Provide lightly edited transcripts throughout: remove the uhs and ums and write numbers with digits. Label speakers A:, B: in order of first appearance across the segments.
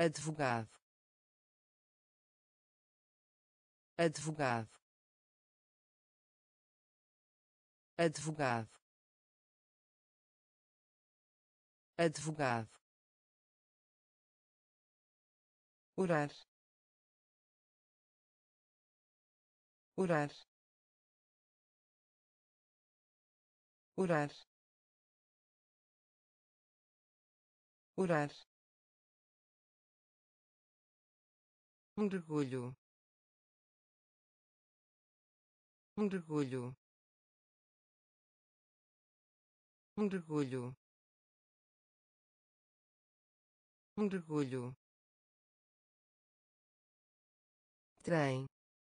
A: advogado, advogado, advogado, advogado, orar, orar, orar, orar, mergulho, mergulho, mergulho, mergulho, trem,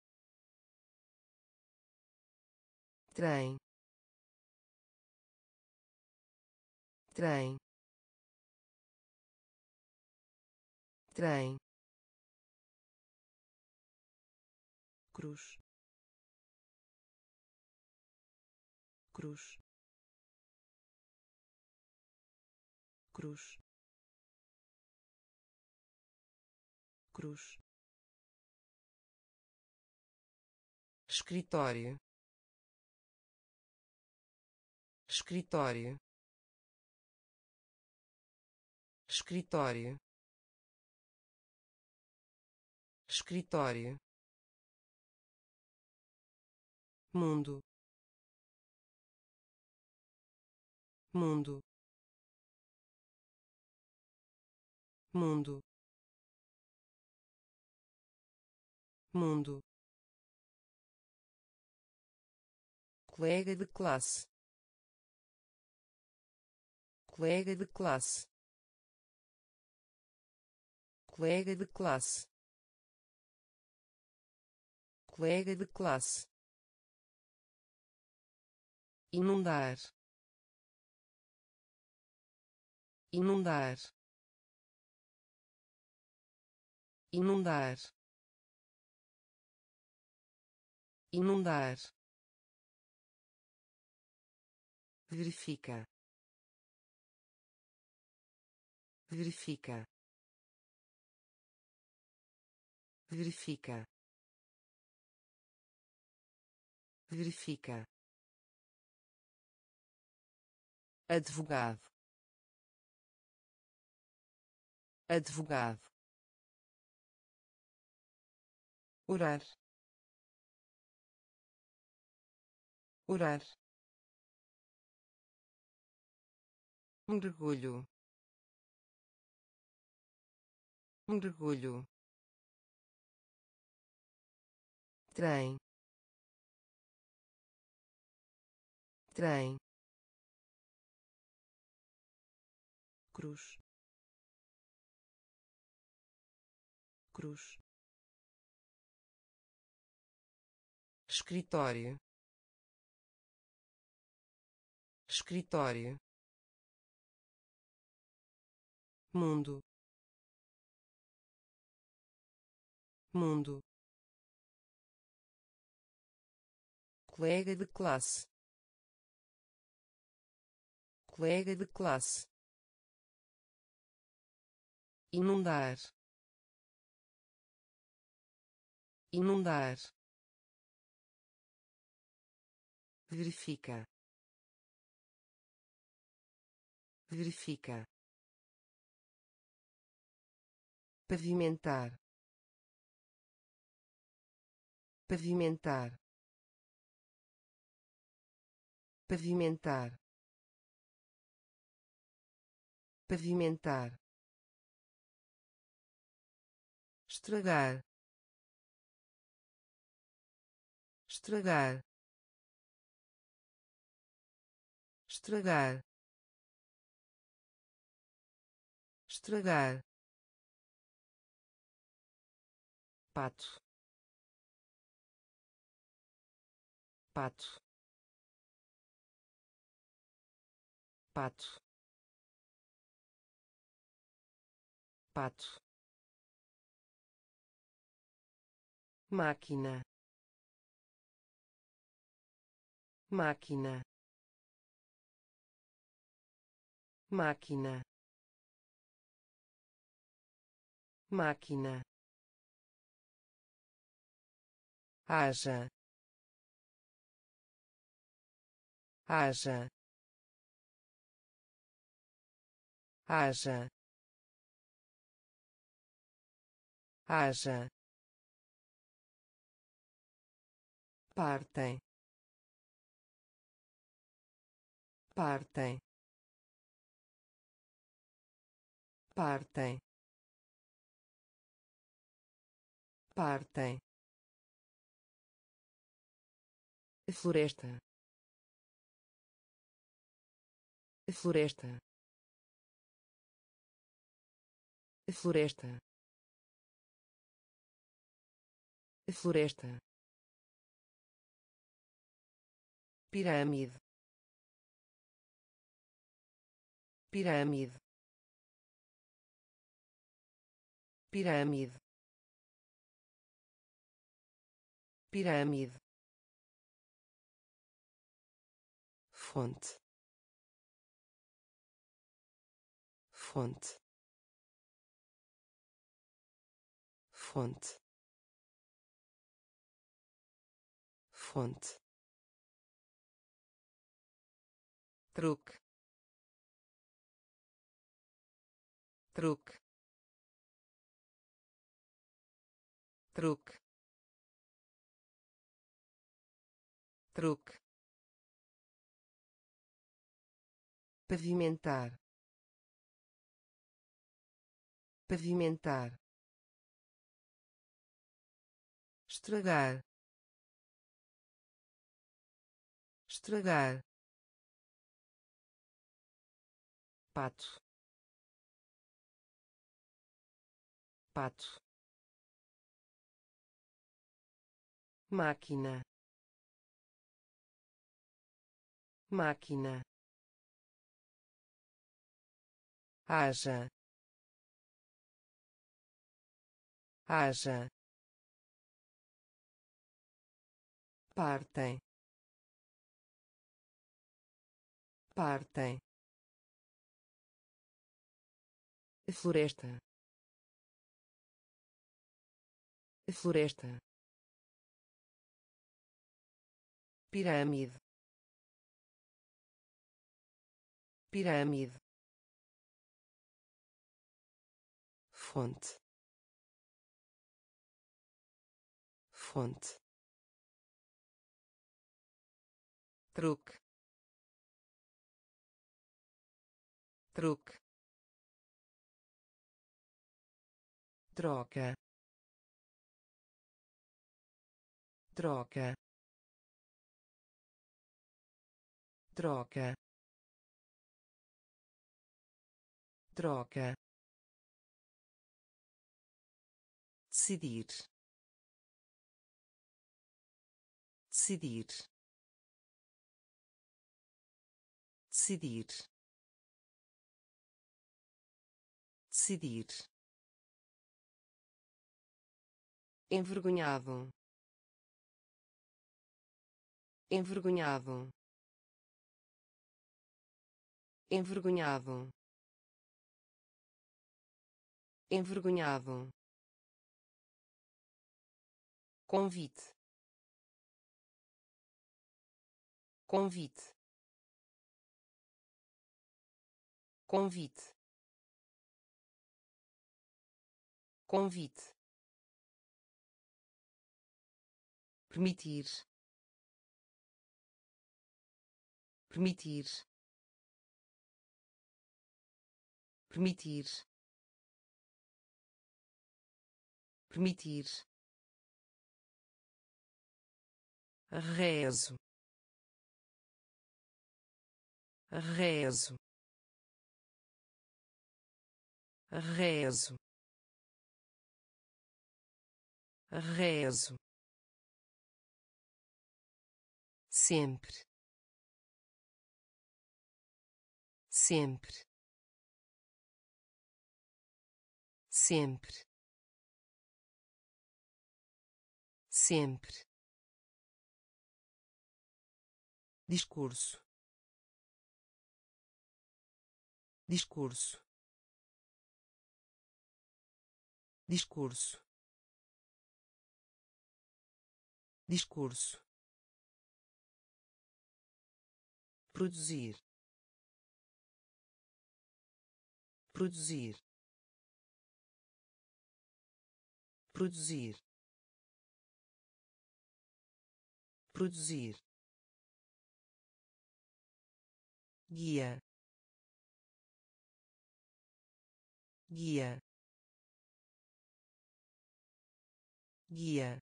A: trem, trem, trem, cruz, cruz, cruz, cruz, escritório, escritório, escritório, escritório, mundo, mundo, mundo, mundo, colega de classe, colega de classe, colega de classe, colega de classe, inundar, inundar, inundar, inundar, verifica, verifica, verifica, verifica, advogado, advogado, orar, orar, mergulho, mergulho, trem, trem, cruz, cruz, escritório, escritório, mundo, mundo, colega de classe, colega de classe, inundar, inundar, verifica, verifica, pavimentar, pavimentar, pavimentar, pavimentar, estragar, estragar, estragar, estragar, pato, pato, pato, pato, máquina, máquina, máquina, máquina, haja, haja, haja, haja, partem, partem, partem, partem, floresta, floresta, floresta, floresta, pirâmide, pirâmide, pirâmide, pirâmide, fonte, fonte, fonte, fonte, truque, truque, truque, truque, pavimentar, pavimentar, estragar, estragar, pato, pato, máquina, máquina, haja, haja, partem, partem, floresta, floresta, pirâmide, pirâmide, fonte, fonte, truque, truque, troca, troca, troca, troca, decidir, decidir, decidir, decidir, envergonhado, envergonhado, envergonhado, envergonhado, convite, convite, convite, convite, permitir, permitir, permitir, permitir, rezo, rezo, rezo, rezo, sempre, sempre, sempre, sempre, discurso, discurso, discurso, discurso, produzir, produzir, produzir, produzir, guia, guia, guia,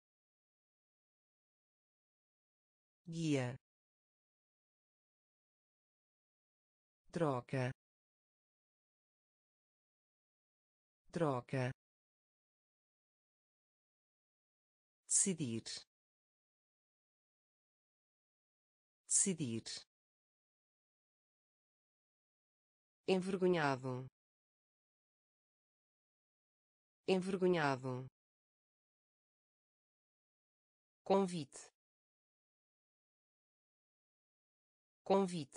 A: guia, troca, troca, decidir, decidir, envergonhado, envergonhado, convite, convite,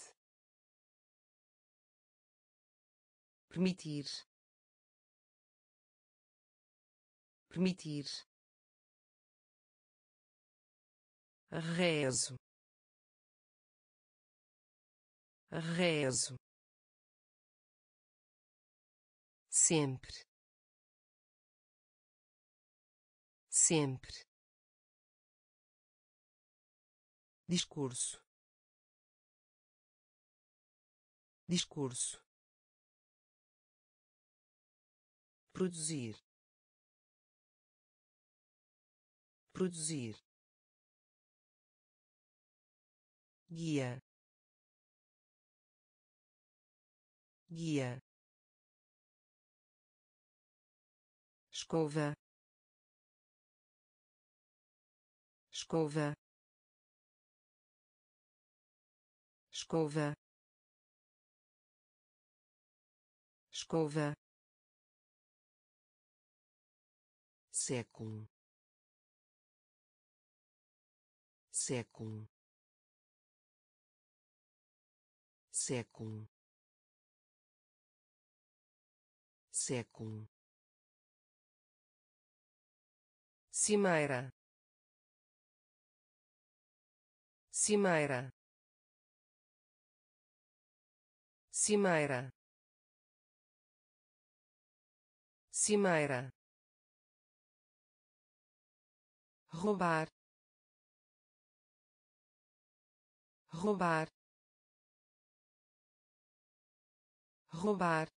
A: permitir, permitir, rezo, rezo, sempre, sempre, discurso, discurso, produzir, produzir, guia, guia, escova, escova, escova, escova, século, século, século, século, cimeira, cimeira, cimeira, cimeira, roubar, roubar, roubar,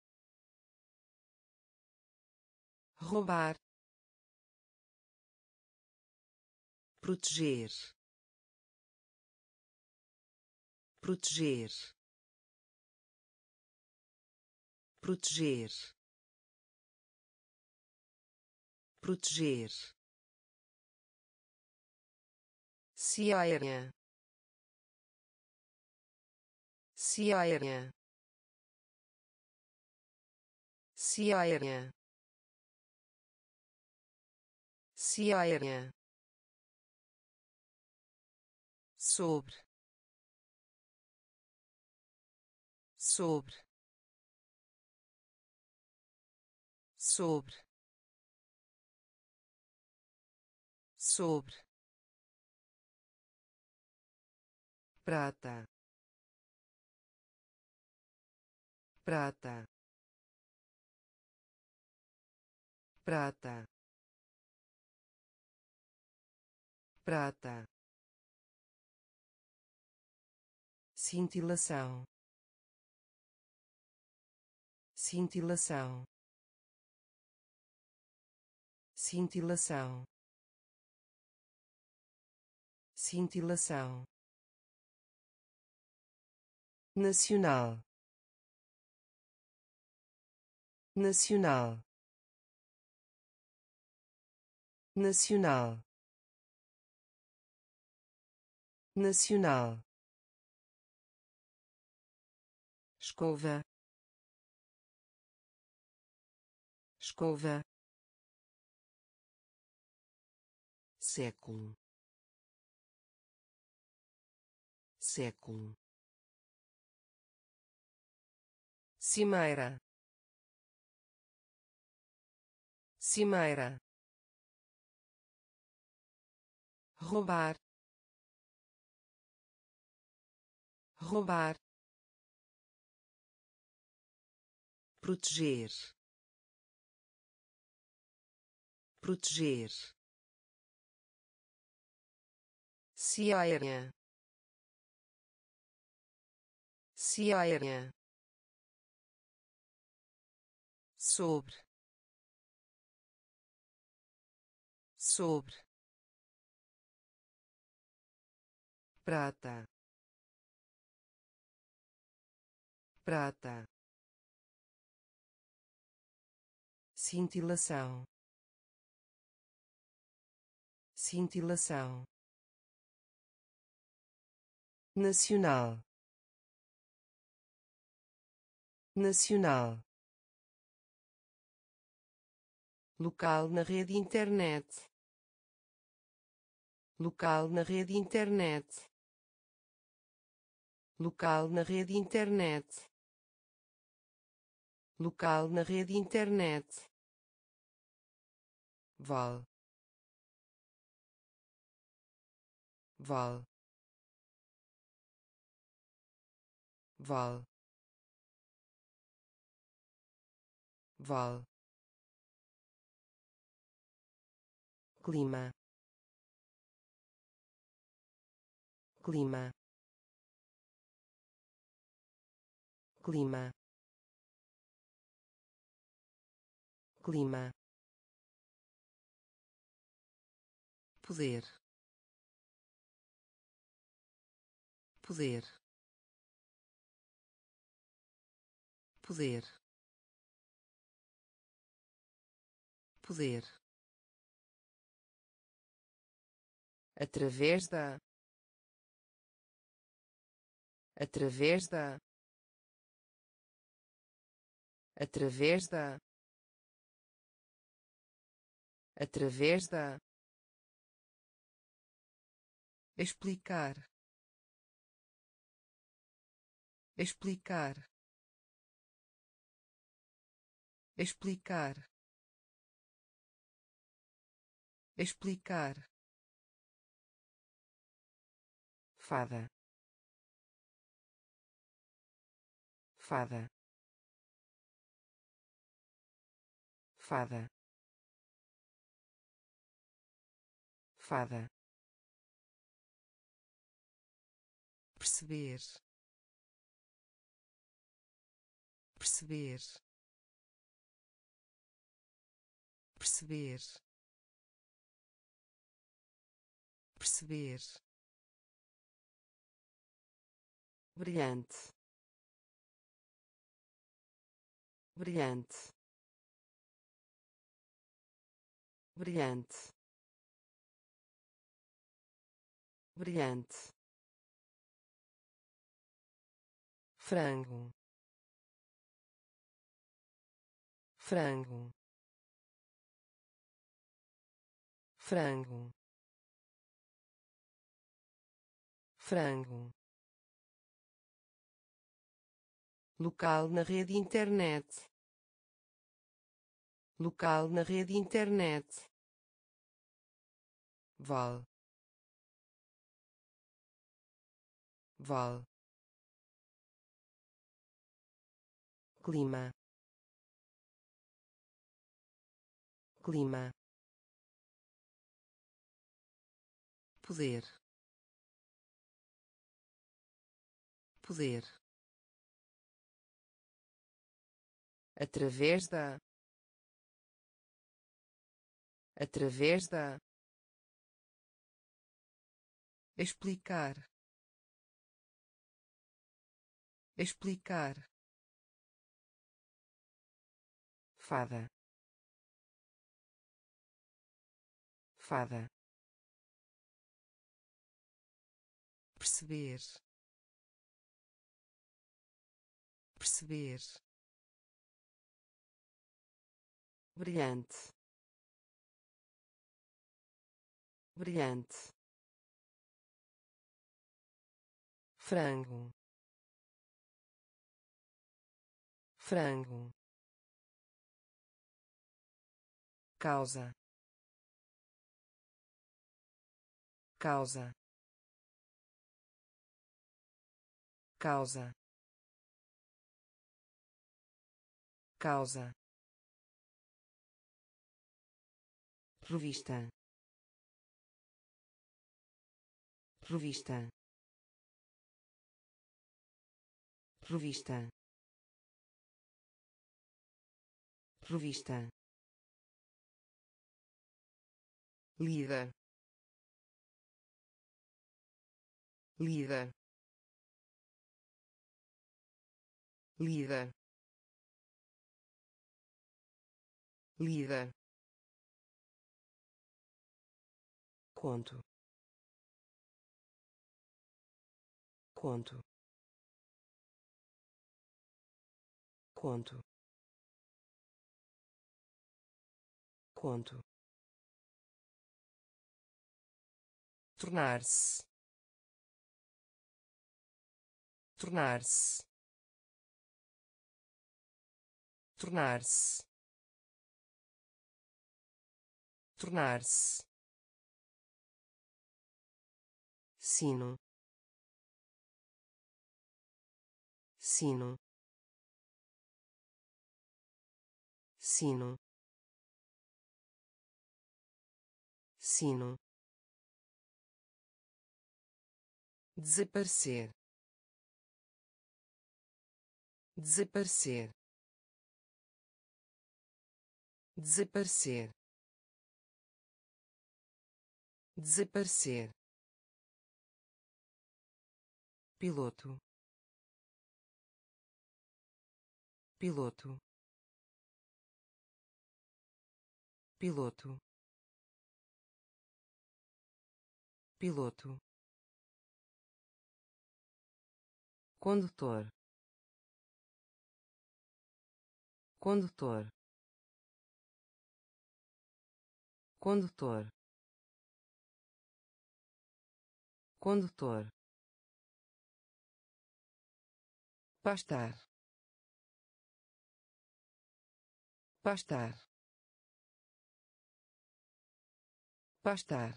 A: roubar, proteger, proteger, proteger, proteger, cearenha, cearenha, cearenha, cearenha, sobre, sobre, sobre, sobre, prata, prata, prata, prata, cintilação, cintilação, cintilação, cintilação, nacional, nacional, nacional, nacional, escova, escova, século, século, cimeira, cimeira, roubar, roubar, proteger, proteger, cearenha, cearenha, sobre, sobre, prata, prata, cintilação, cintilação, nacional, nacional, local na rede internet, local na rede internet, local na rede internet, local na rede internet, val, val, val, val, clima, clima, clima, clima, poder, poder, poder, poder, através da, através da, através da, através da, explicar, explicar, explicar, explicar, fada, fada, fada, fada, perceber, perceber, perceber, perceber, brilhante, brilhante, brilhante, brilhante, frango, frango, frango, frango, local na rede internet, local na rede internet, val, val, clima, clima, poder, poder, através da, através da, explicar, explicar, fada, fada, perceber, perceber, brilhante, brilhante, frango, frango, causa, causa, causa, causa, revista, revista, revista, revista, líder, líder, líder, líder, conto, conto, conto, conto, tornar-se, tornar-se, tornar-se, tornar-se, sino, sino, sino, sino, desaparecer, desaparecer, desaparecer, desaparecer, piloto, piloto, piloto, piloto, condutor, condutor, condutor, condutor, pastar, pastar, pastar,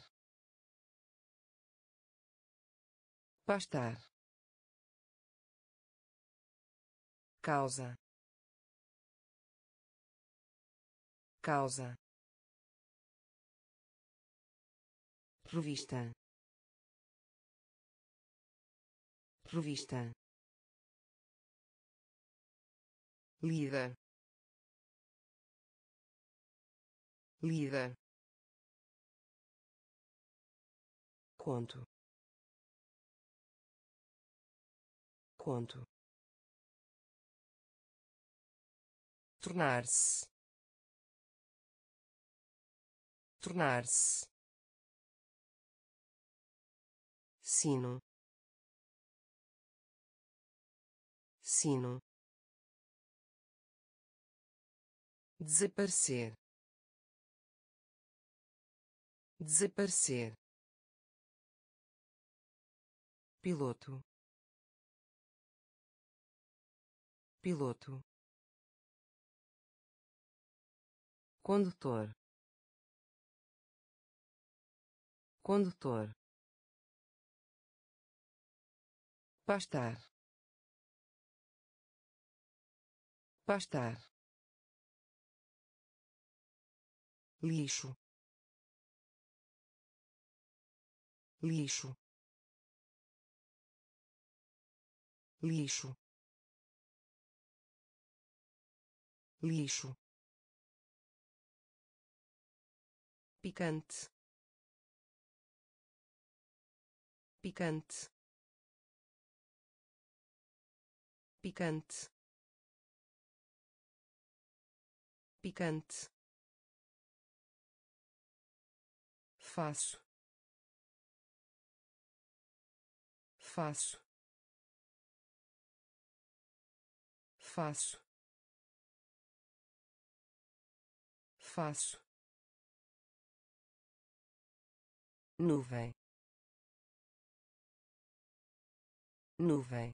A: pastar, causa, causa, revista, revista, líder, líder, conto, conto, tornar-se, tornar-se, sino, sino, desaparecer, desaparecer, piloto, piloto, condutor, condutor, pastar, pastar, lixo, lixo, lixo, lixo, picante, picante, picante, picante, faço, faço, faço, faço, nuvem, nuvem,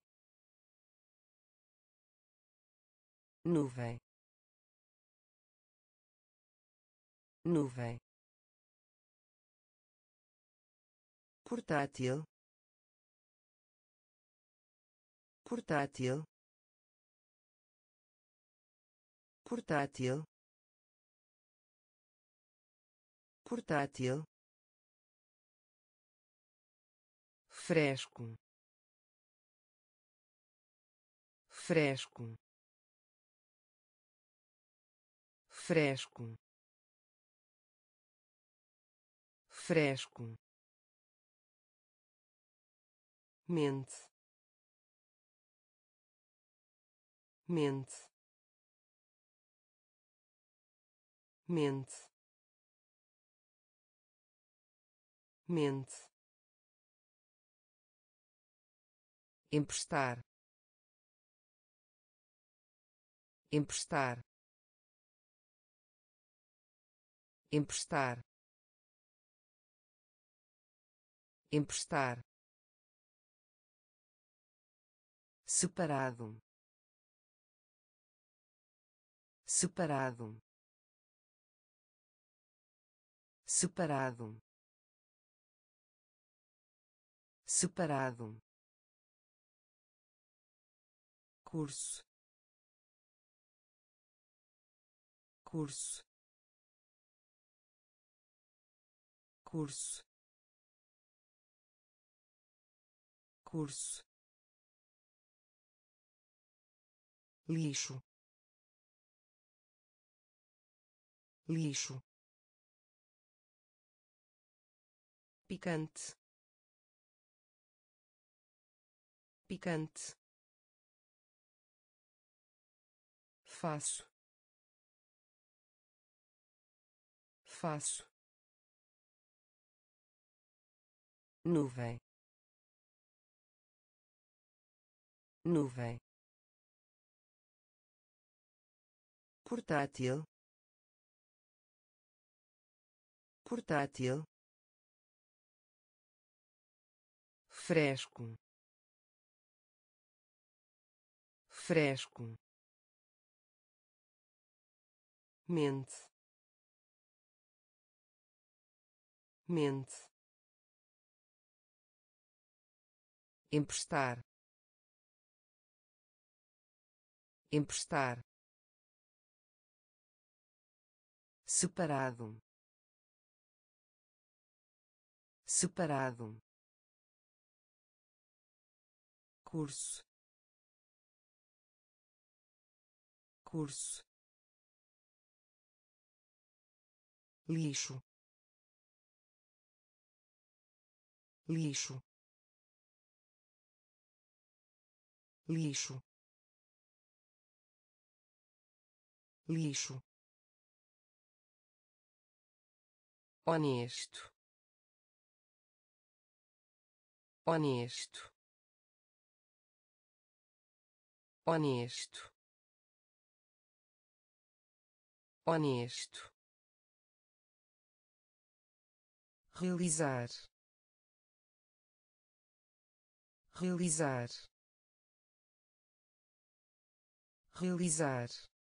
A: nuvem, nuvem, portátil, portátil, portátil, portátil, fresco, fresco, fresco, fresco, mente, mente, mente, mente, emprestar, emprestar, emprestar, emprestar, separado, separado, separado, separado, curso, curso, curso, curso, lixo, lixo, picante, picante, faço, faço, nuvem, nuvem, portátil, portátil, fresco, fresco, mente, mente, emprestar, emprestar, separado, separado, curso, curso, lixo, lixo, lixo, lixo, honesto, honesto, honesto, honesto, realizar, realizar, realizar,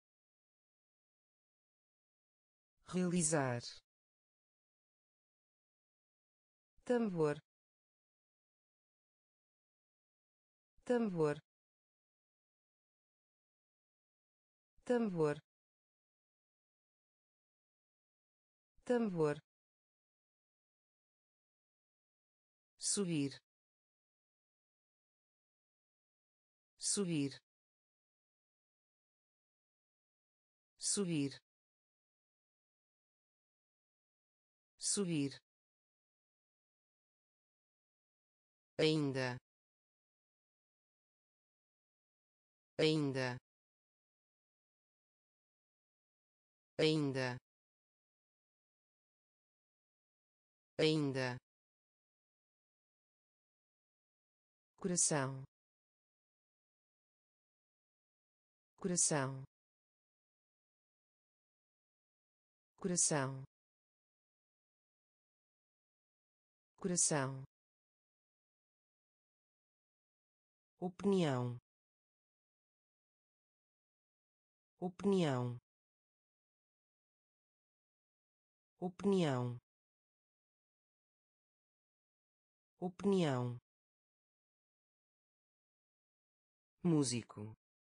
A: realizar, tambor, tambor, tambor, tambor, subir, subir, subir, subir, ainda, ainda, ainda, ainda, coração, coração, coração, coração, opinião, opinião, opinião, opinião, músico,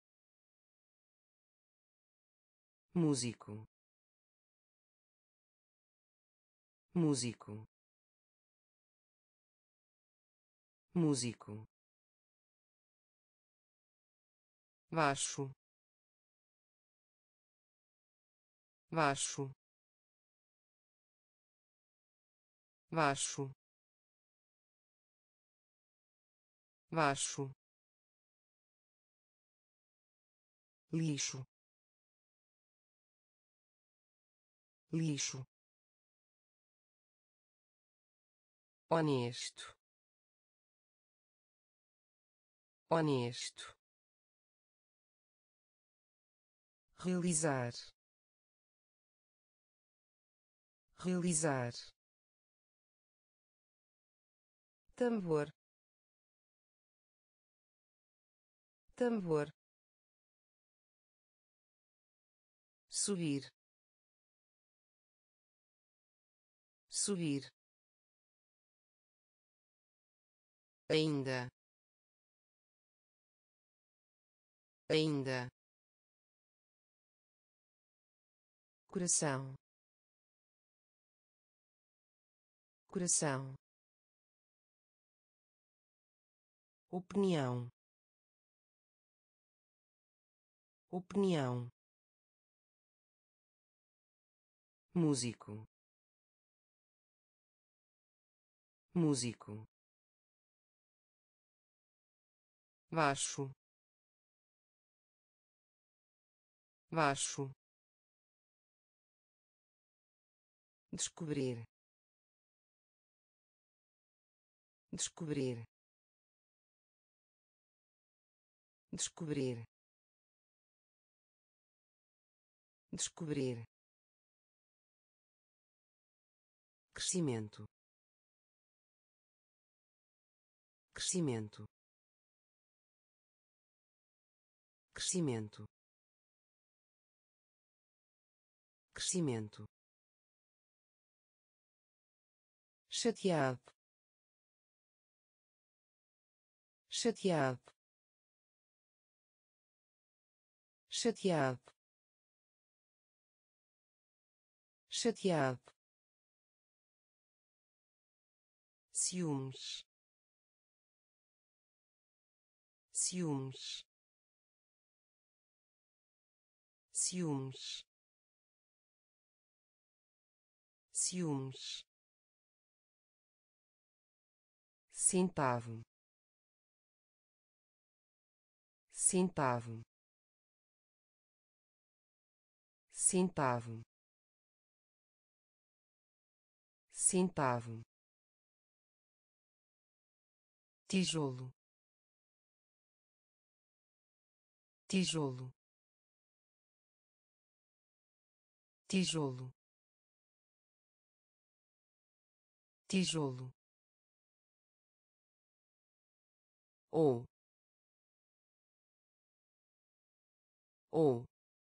A: músico, músico, músico, baixo, baixo, baixo, baixo, lixo, lixo, honesto, honesto, realizar, realizar, tambor, tambor, subir, subir, ainda, ainda, coração, coração, opinião, opinião, músico, músico, baixo, baixo, descobrir, descobrir, descobrir, descobrir, crescimento, crescimento, crescimento, crescimento, chateado, chateado, chateado, chateado, ciúmes, ciúmes, ciúmes, ciúmes, centavo, centavo, centavo, centavo, tijolo, tijolo, tijolo, tijolo, ou, ou,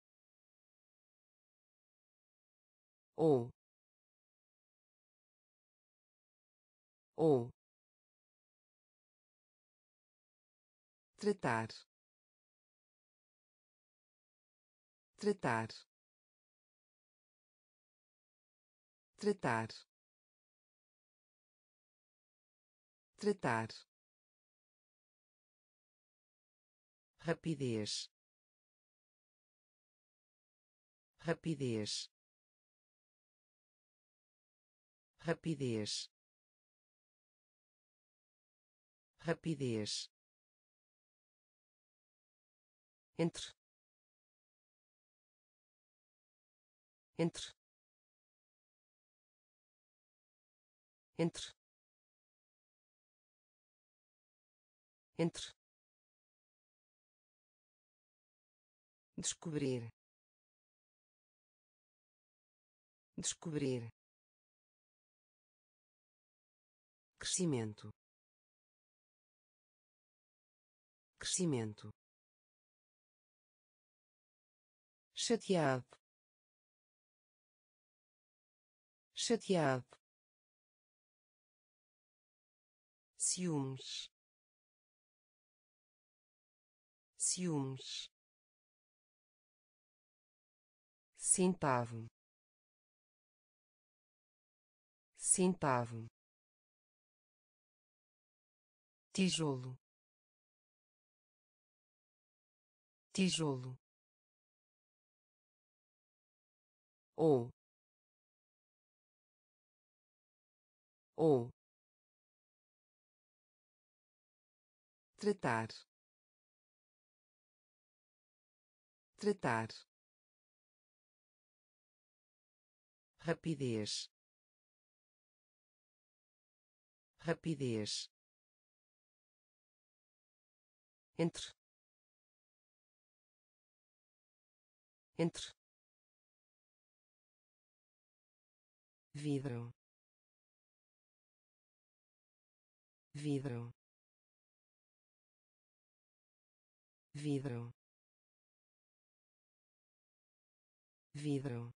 A: ou, ou, tratar, tratar, tratar, tratar, rapidez, rapidez, rapidez, rapidez, entre, entre, entre, entre, descobrir, descobrir, crescimento, crescimento, chateado, chateado, ciúmes, ciúmes, centavo, centavo, tijolo, tijolo, ou tratar, tratar, rapidez, rapidez, entre, entre, vidro, vidro, vidro, vidro,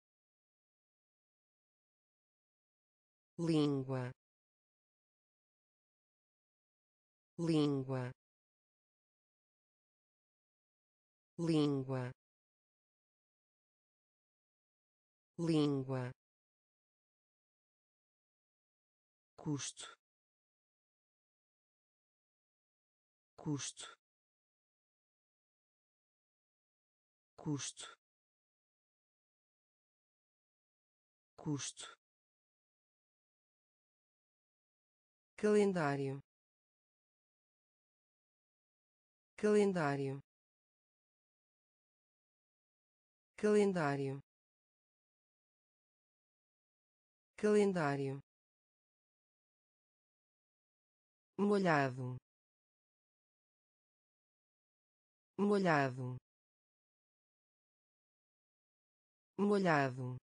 A: língua, língua, língua, língua, custo, custo, custo, custo, calendário, calendário, calendário, calendário, molhado, molhado, molhado,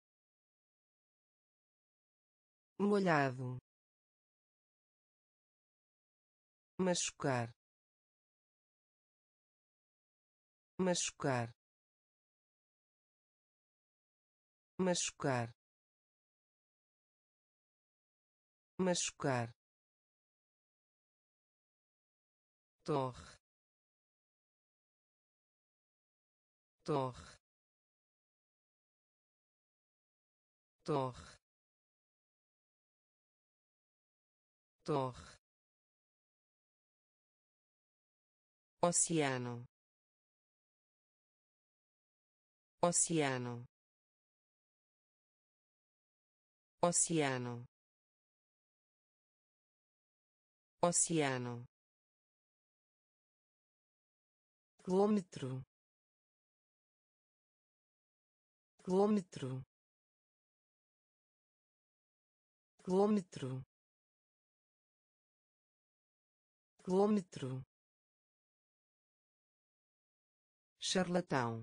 A: molhado, machucar, machucar, machucar, machucar, torre, torre, torre, torre, oceano, oceano, oceano, oceano, quilômetro, quilômetro, quilômetro, quilômetro, charlatão,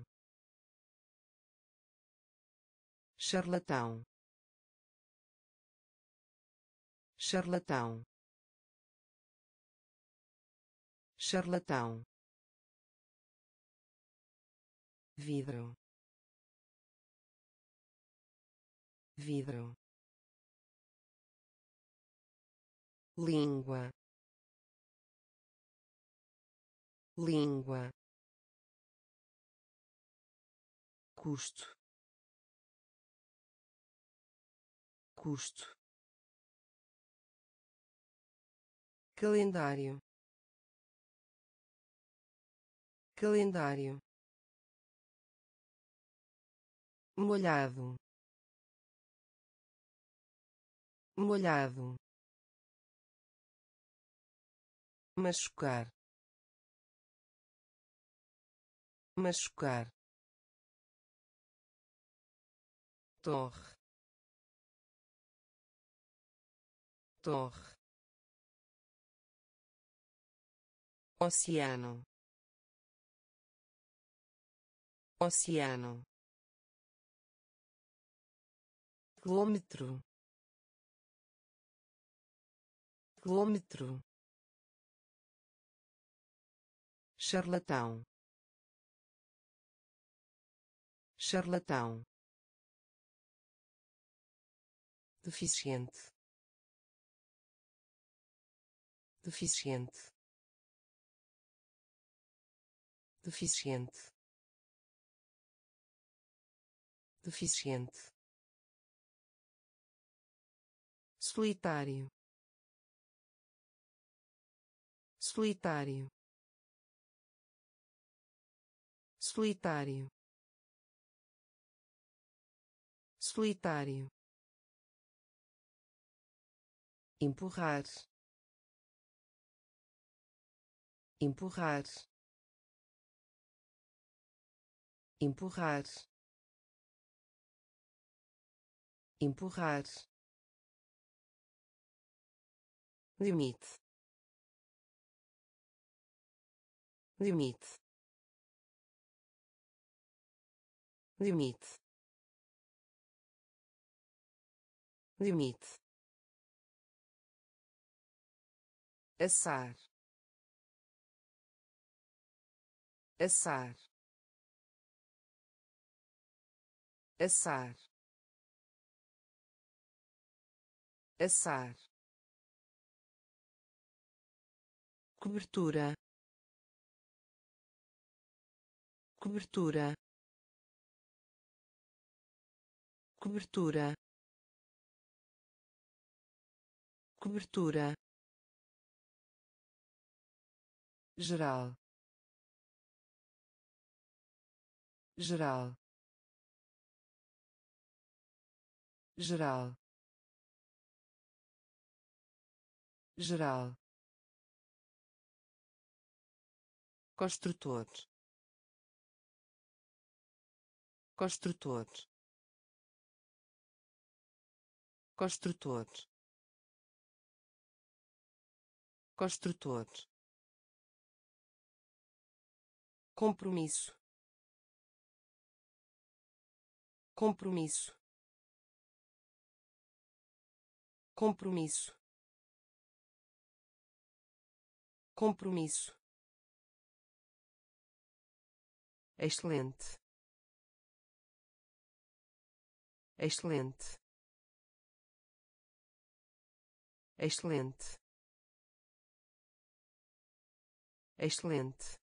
A: charlatão, charlatão, charlatão, vidro, vidro, língua, língua, custo, custo, calendário, calendário, molhado, molhado, machucar, machucar, torre, torre, oceano, oceano, quilômetro, quilômetro, charlatão, charlatão, deficiente, deficiente, deficiente, deficiente, solitário, solitário, solitário, solitário, empurrar, empurrar, empurrar, empurrar, limite, limite, limite, limite, assar, assar, assar, assar, cobertura, cobertura, cobertura, cobertura, geral, geral, geral, geral, construtor, construtor, construtor, construtor, compromisso, compromisso, compromisso, compromisso, excelente, excelente, excelente, excelente,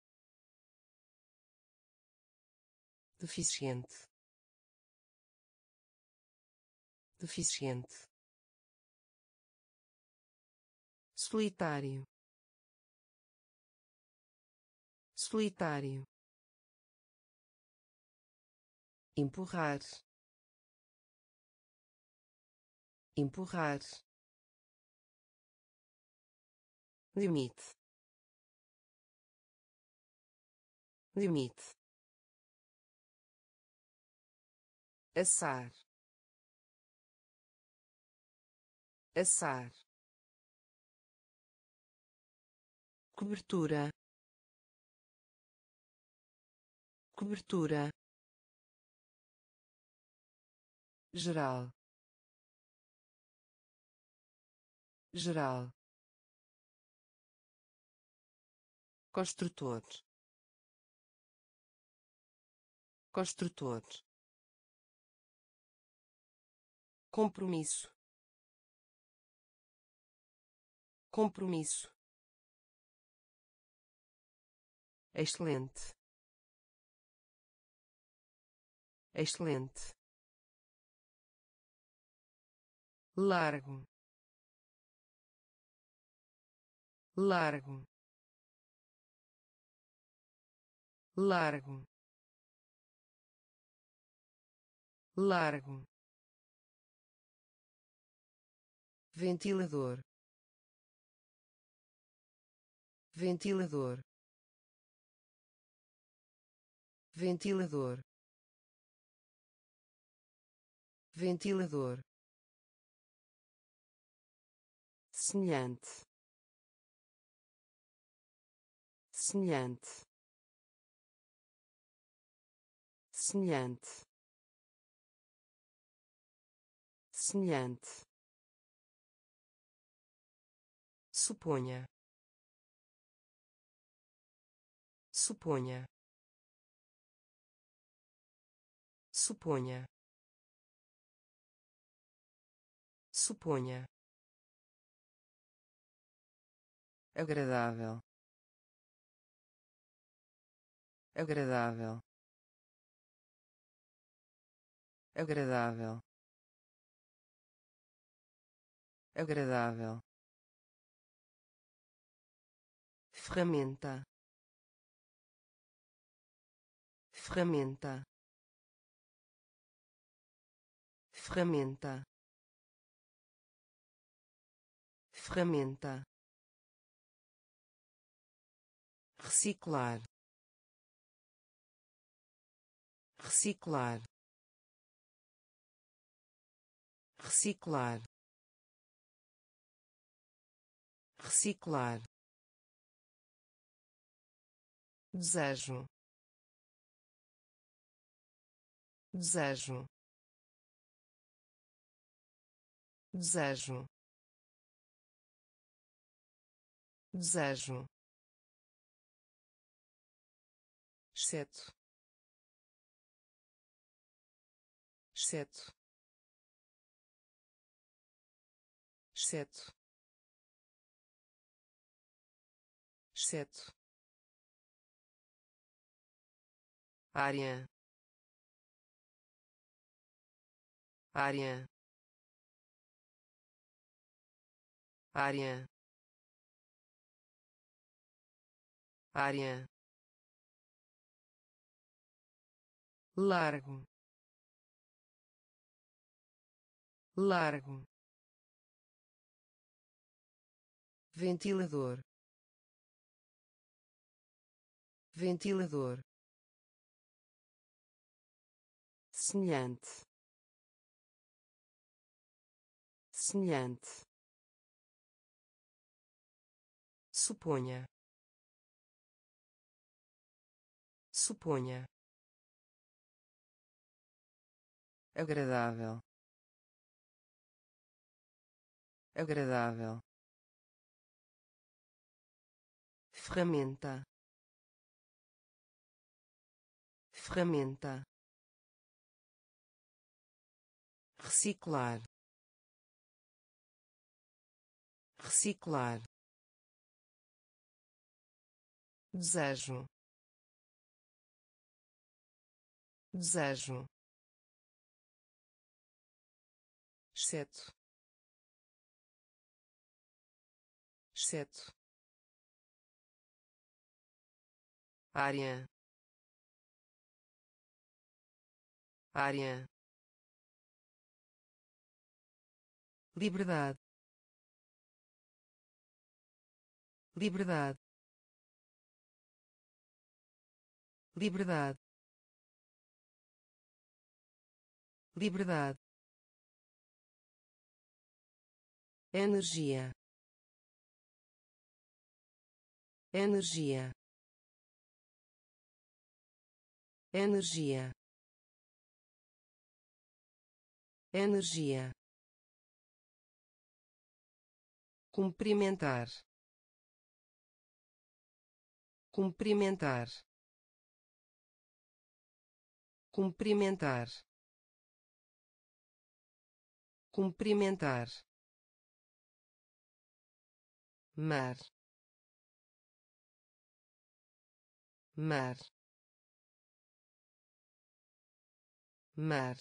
A: deficiente, deficiente, solitário, solitário, empurrar, empurrar, limite, limite, assar, assar, cobertura, cobertura, geral, geral, construtor, construtor, compromisso, compromisso, excelente, excelente, largo, largo, largo, largo, ventilador, ventilador, ventilador, ventilador, semelhante, semelhante, semelhante, semelhante, suponha, suponha, suponha, suponha,
B: agradável, agradável, agradável, agradável,
A: ferramenta, ferramenta, ferramenta, ferramenta, reciclar, reciclar, reciclar, reciclar, desejo, desejo, desejo, desejo, exceto, exceto, exceto, exceto, área, área, área, área, largo, largo, ventilador, ventilador, semelhante, semelhante, suponha, suponha,
B: agradável, agradável,
A: ferramenta, ferramenta, reciclar, reciclar, desejo, desejo, exceto, exceto, área, área, liberdade, liberdade, liberdade, liberdade, energia, energia, energia, energia, cumprimentar, cumprimentar, cumprimentar, cumprimentar, mar, mar, mar,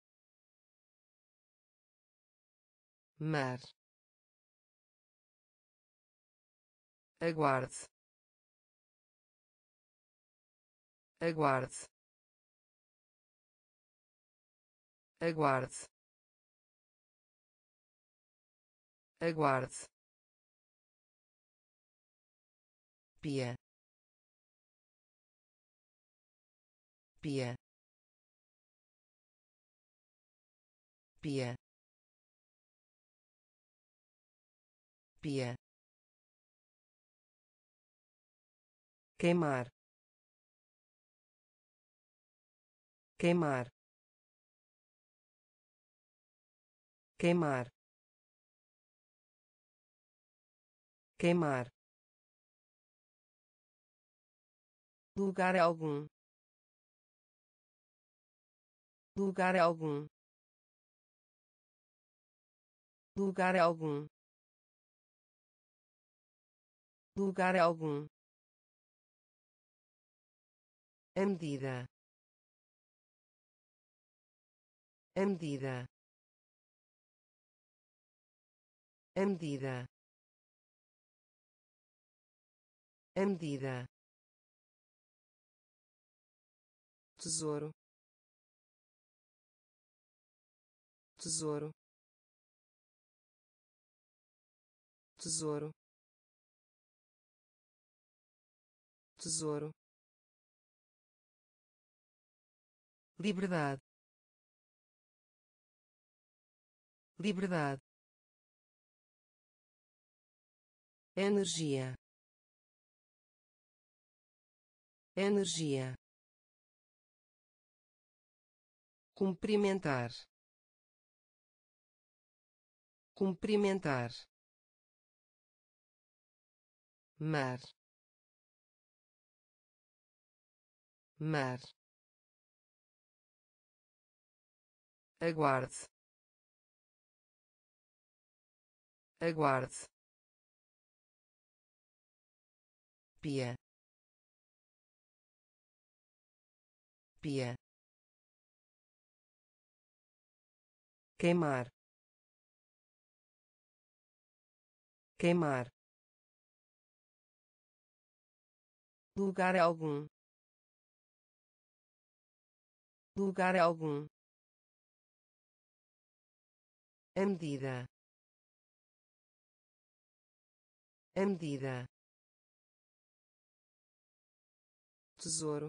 A: mar, aguarde, aguarde, aguarde, aguarde, pia, pia, pia, pia, queimar, queimar, queimar, queimar, lugar algum, lugar algum, lugar algum, lugar algum, à medida, à medida, à medida, à medida, tesouro, tesouro, tesouro, tesouro, liberdade, liberdade, energia, energia, cumprimentar, cumprimentar, mar, mar, aguarde, aguarde, pia, pia, queimar, queimar, lugar algum, lugar algum, à medida, à medida, tesouro,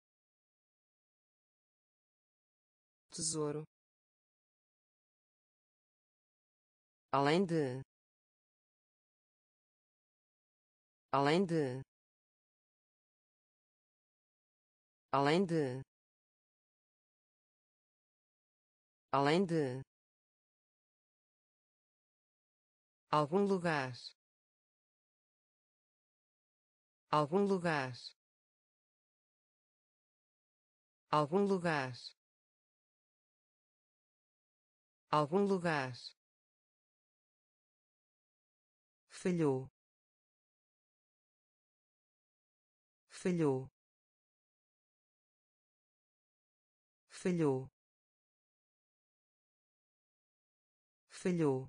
A: tesouro, além de, além de, além de, além de, algum lugar, algum lugar, algum lugar, algum lugar, falhou, falhou, falhou, falhou,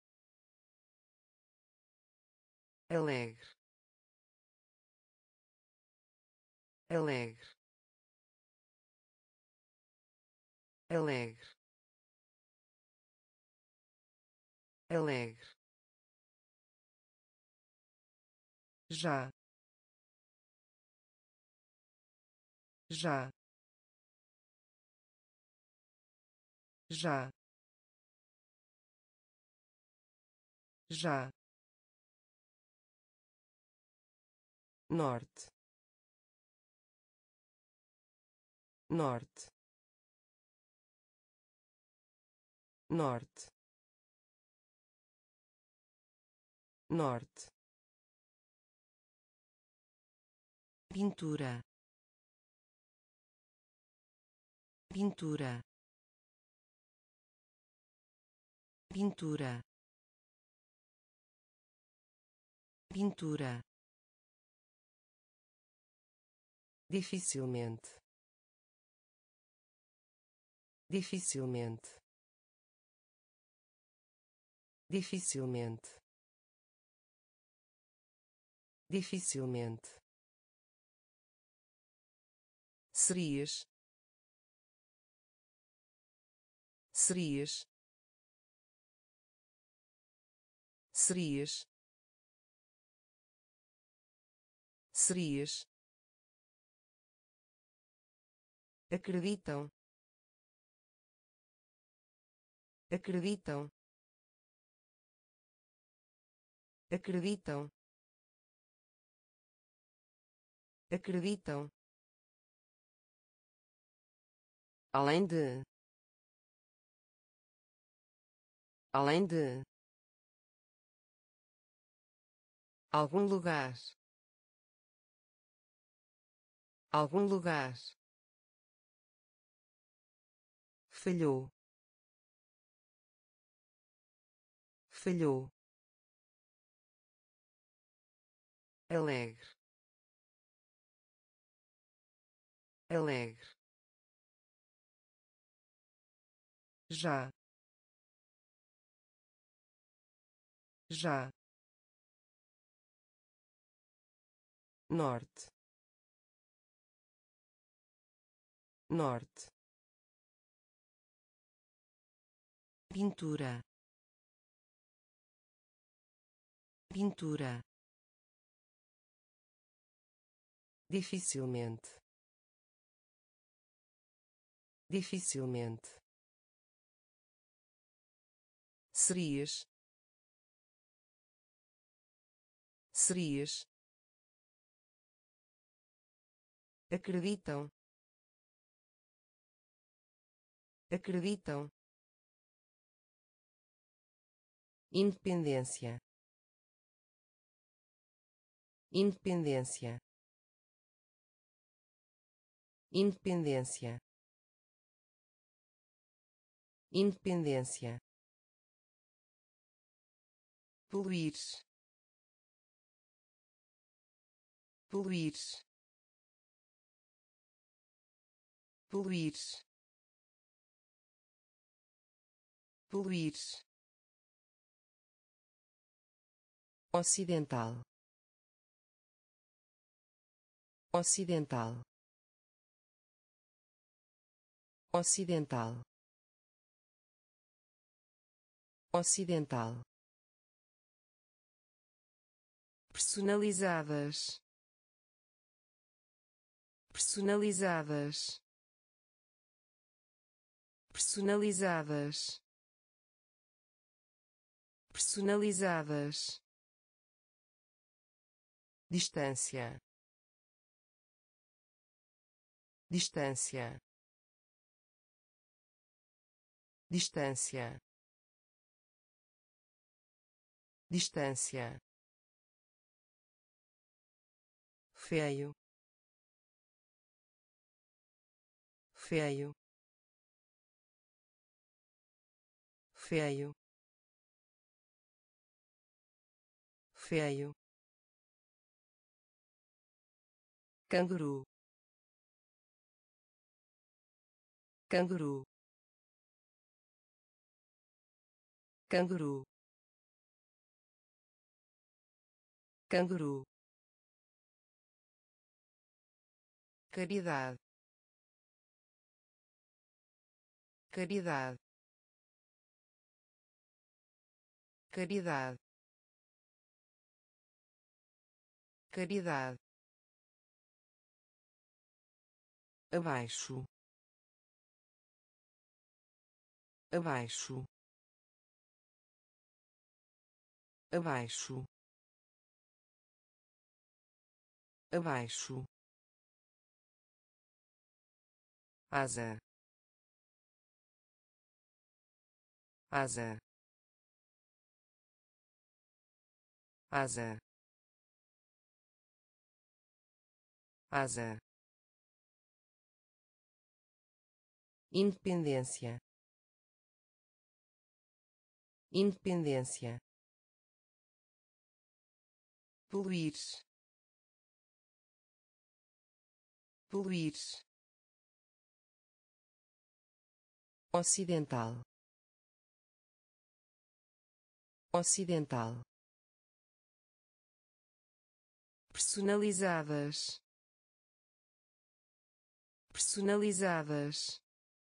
A: alegre, alegre, alegre, alegre, já, já, já, já, norte, norte, norte, norte, pintura, pintura, pintura, pintura, dificilmente, dificilmente, dificilmente, dificilmente, serias, serias, serias, serias, acreditam, acreditam, acreditam, acreditam, além de, além de, algum lugar, algum lugar, falhou, falhou, alegre, alegre, já, já, norte, norte, pintura, pintura, dificilmente, dificilmente, serias, serias, acreditam, acreditam, independência, independência, independência, independência, poluir, poluir, poluir, poluir, ocidental, ocidental, ocidental, ocidental, personalizadas, personalizadas, personalizadas, personalizadas, distância, distância, distância, distância, feio, feio, feio, feio, canguru, canguru, canguru, canguru, caridade, caridade, caridade, caridade, abaixo, abaixo, abaixo, abaixo, asa, asa, asa, asa, independência, independência, poluir, poluir, ocidental, ocidental, personalizadas, personalizadas,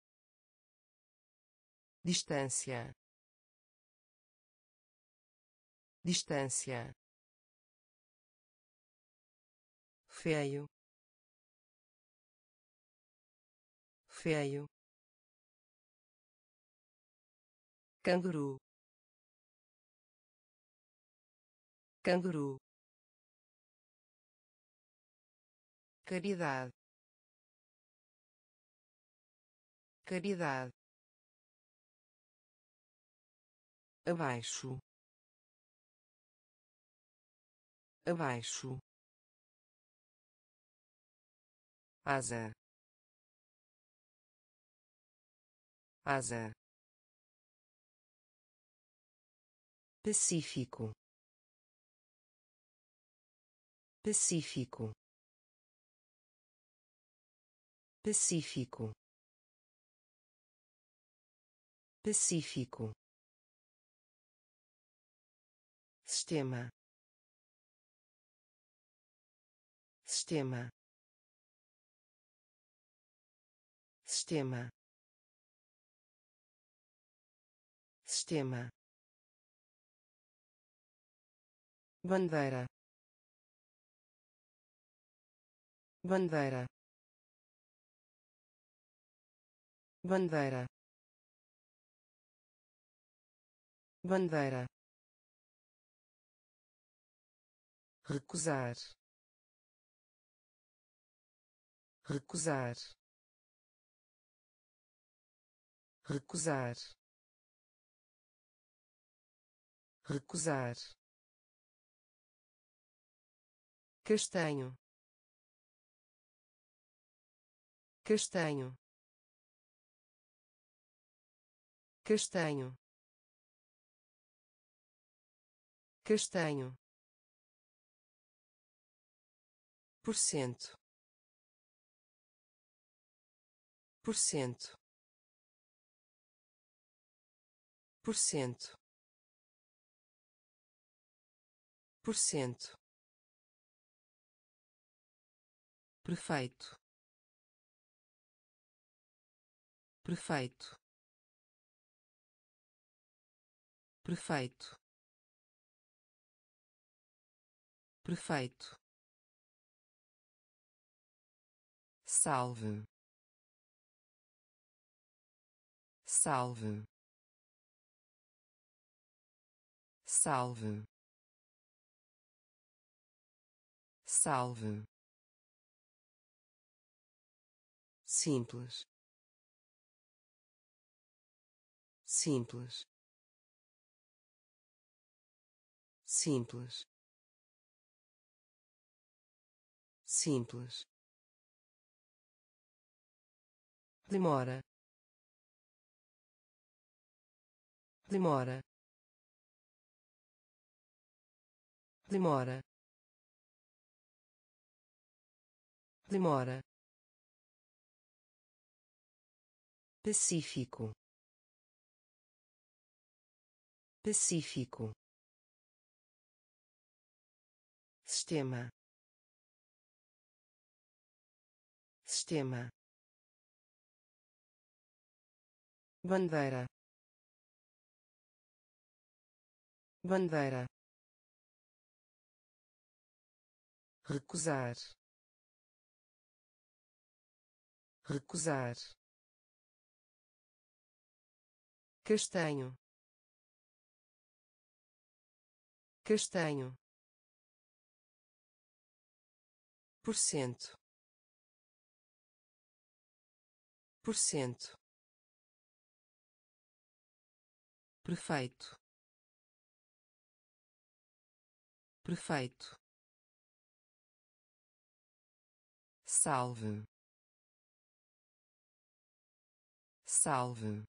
A: distância, distância, feio, feio, canguru, canguru, caridade, caridade, abaixo, abaixo, asa, asa, Pacífico, pacífico, pacífico, pacífico, sistema, sistema, sistema, sistema, bandeira, bandeira, bandeira, bandeira, recusar, recusar, recusar, recusar, castanho, castanho, castanho, castanho, porcento, porcento, porcento, porcento, perfeito, perfeito, perfeito, perfeito, salve, salve, salve, salve, simples, simples, simples, simples, demora, demora, demora, demora, pacífico, pacífico, sistema, sistema, bandeira, bandeira, recusar, recusar, castanho, castanho, porcento, porcento, perfeito, perfeito, salve, salve,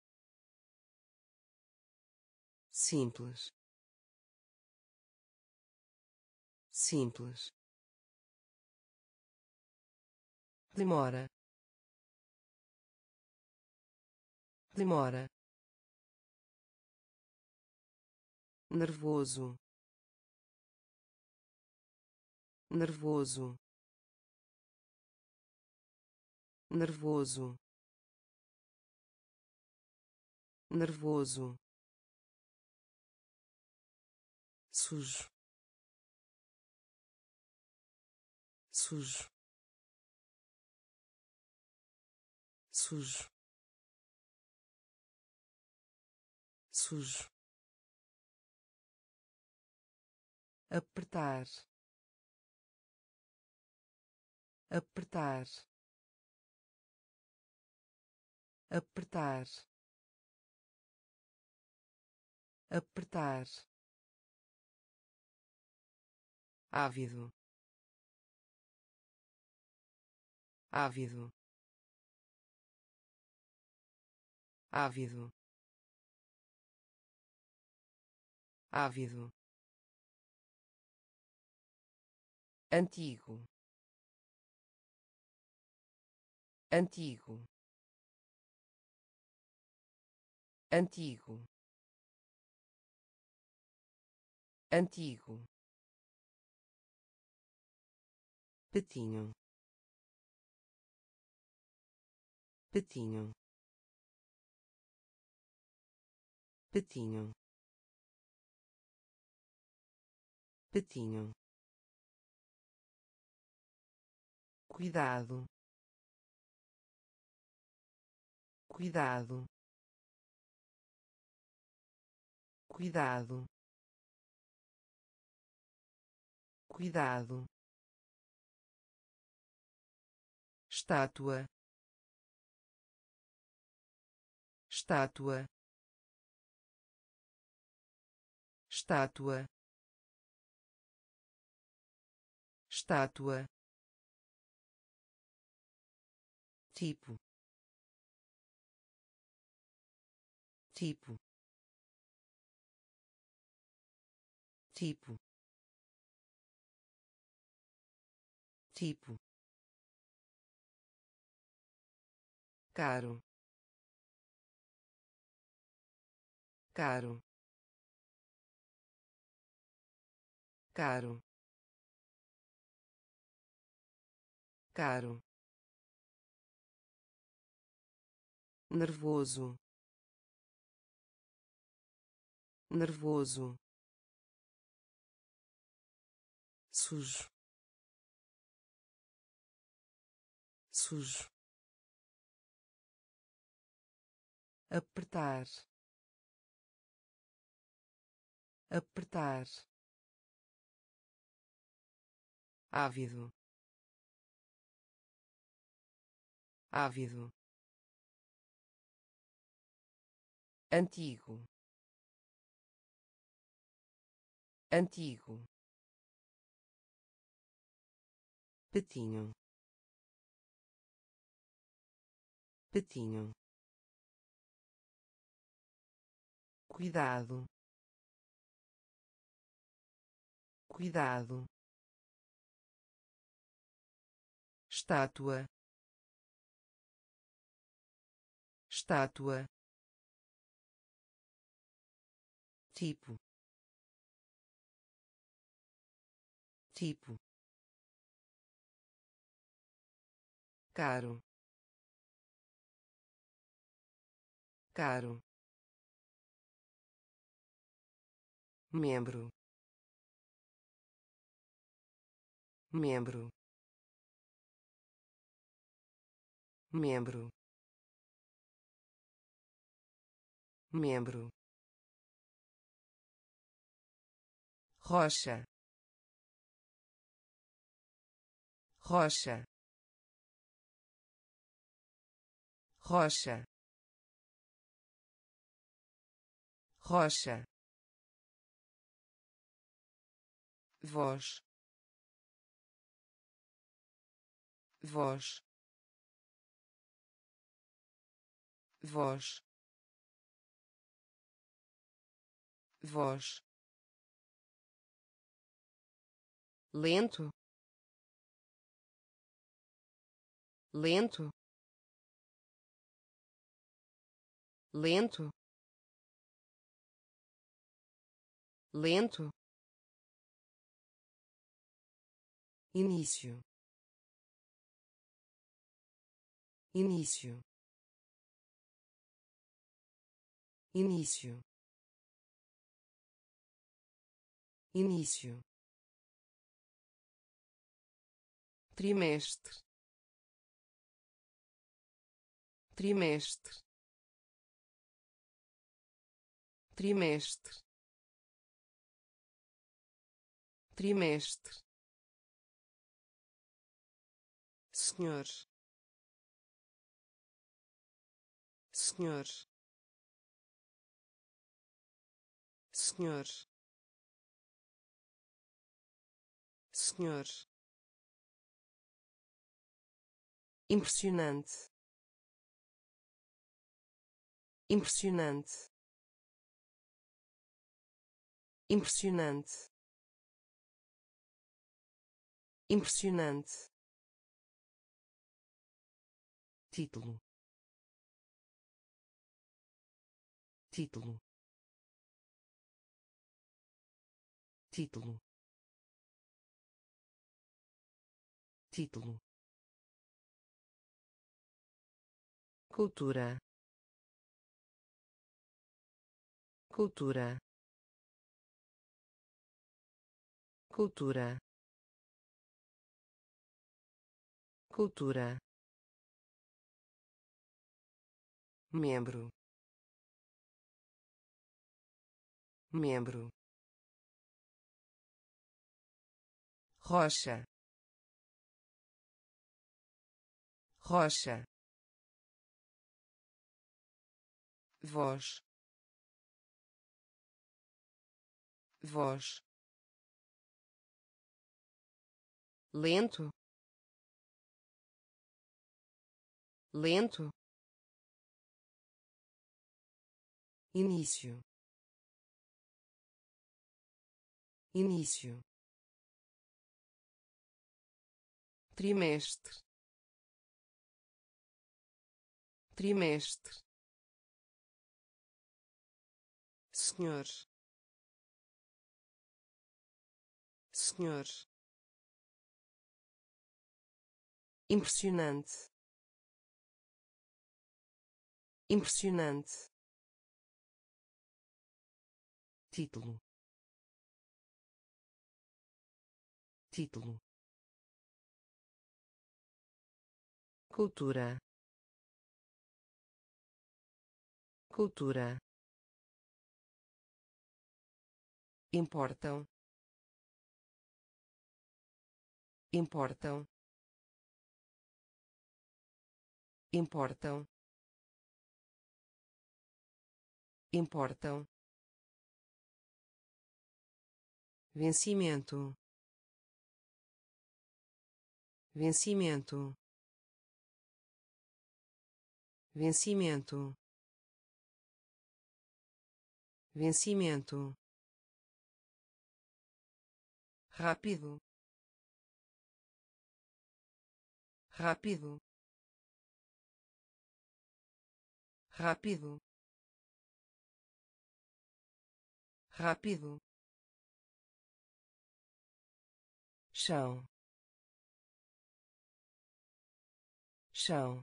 A: simples, simples, demora, demora, nervoso, nervoso, nervoso, nervoso, sujo, sujo, sujo, sujo, apertar, apertar, apertar, apertar, ávido, ávido, ávido, ávido, antigo, antigo, antigo, antigo, patinho, patinho, patinho, patinho, cuidado, cuidado, cuidado, cuidado, estátua, estátua, estátua, estátua, tipo, tipo, tipo, tipo, caro, caro, caro, caro, nervoso, nervoso, sujo, sujo, apertar, apertar, ávido, ávido, antigo, antigo, patinho, patinho, cuidado, cuidado, estátua, estátua, tipo, tipo, caro, caro, membro, membro, membro, membro, rocha, rocha, rocha, rocha, voz, voz, voz, voz, lento, lento, lento, lento, início, início, início, início, trimestre, trimestre, trimestre, trimestre, senhor, senhor, senhor, senhor, impressionante, impressionante, impressionante, impressionante, título, título, título, título, cultura, cultura, cultura, cultura, membro, membro, rocha, rocha, voz, voz, lento, lento, início, início, trimestre, trimestre, senhor, senhor, impressionante, impressionante, título, título, cultura, cultura, importam, importam, importam, importam, vencimento, vencimento, vencimento, vencimento, rápido, rápido, rápido, rápido, chão, chão,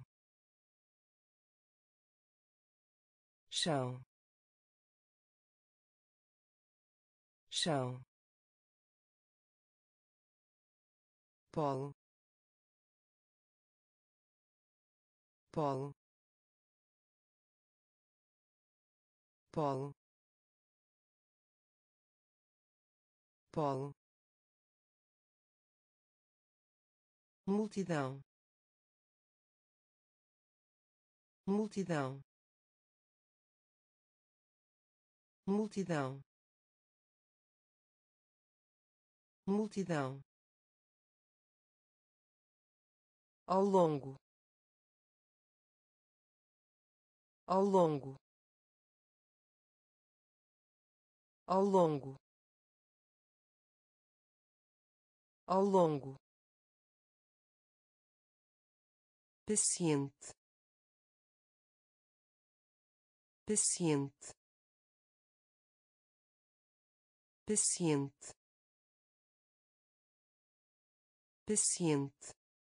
A: chão, chão, polo, polo, polo, polo, multidão, multidão, multidão, multidão, ao longo, ao longo, ao longo, ao longo, paciente, paciente, paciente, paciente,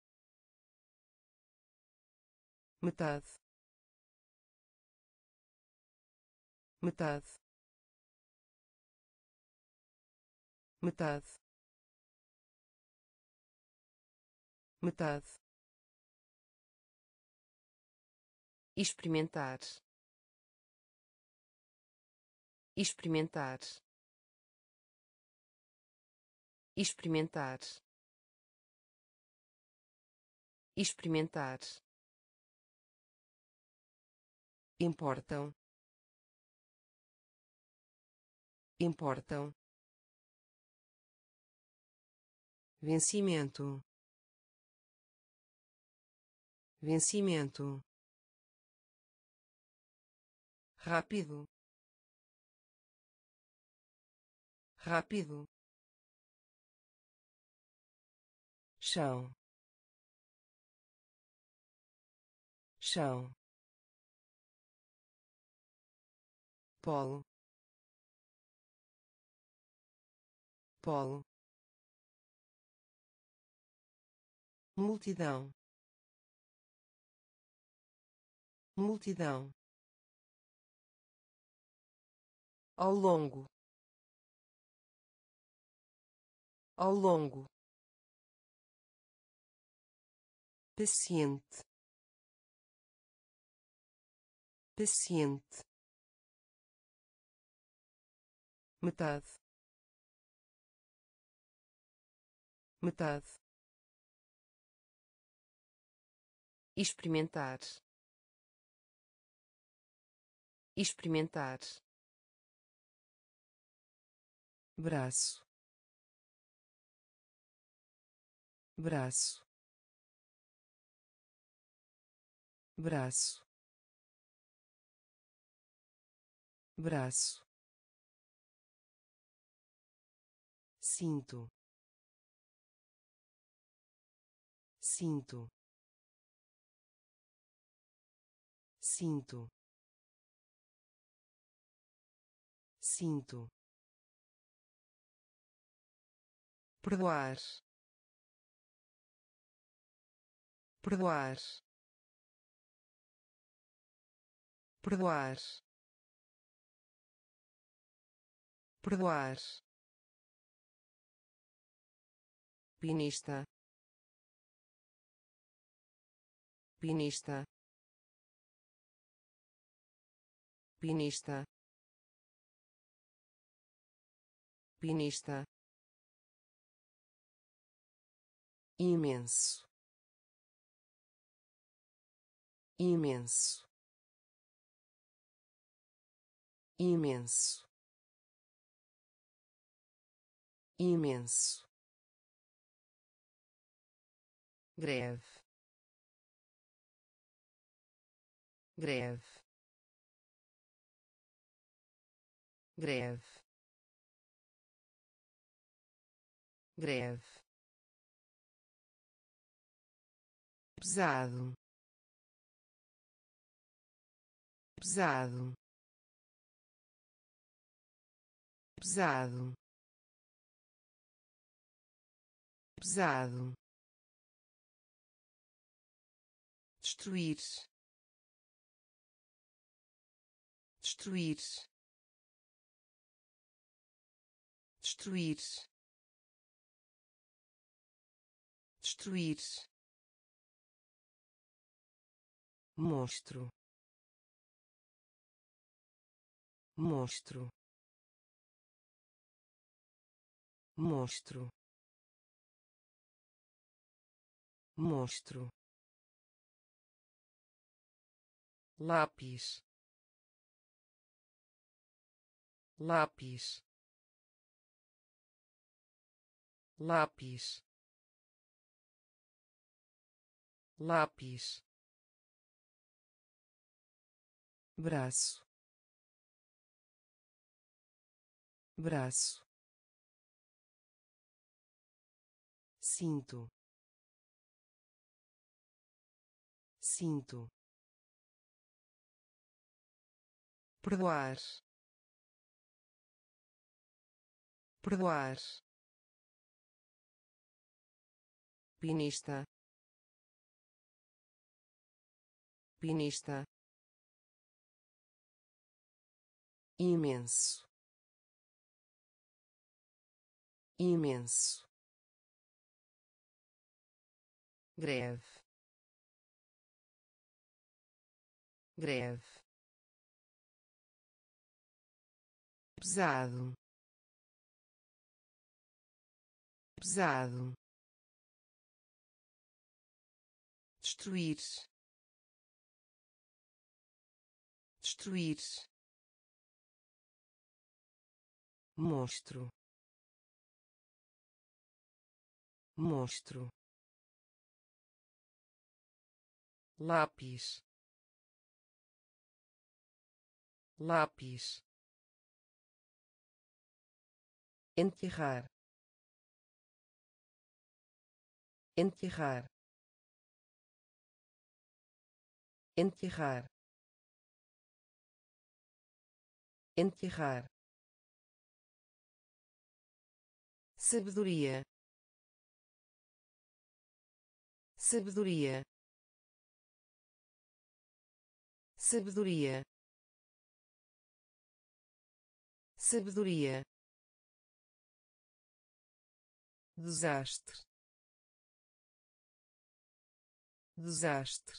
A: metade, metade, metade, metade, experimentar, experimentar, experimentar, experimentar, importam, importam, vencimento, vencimento, rápido, rápido, chão, chão, polo, polo, multidão, multidão, ao longo, ao longo, paciente, paciente, metade, metade, experimentar, experimentar, braço, braço, braço, braço, cinto, cinto, cinto, cinto, perdoar, perdoar, perdoar, perdoar, pinista, pinista, pinista, pinista, imenso, imenso, imenso, imenso, greve, greve, greve, greve, pesado, pesado, pesado, pesado, destruir, destruir, destruir, destruir, monstro, monstro, monstro, monstro, lápis, lápis, lápis, lápis, braço, braço, cinto, cinto, perdoar, perdoar, pinista, pinista, imenso, imenso, greve, greve, pesado, pesado, destruir, destruir, monstro, monstro, lápis, lápis,
B: enterrar, enterrar, enterrar, enterrar, sabedoria, sabedoria, sabedoria, sabedoria, desastre, desastre,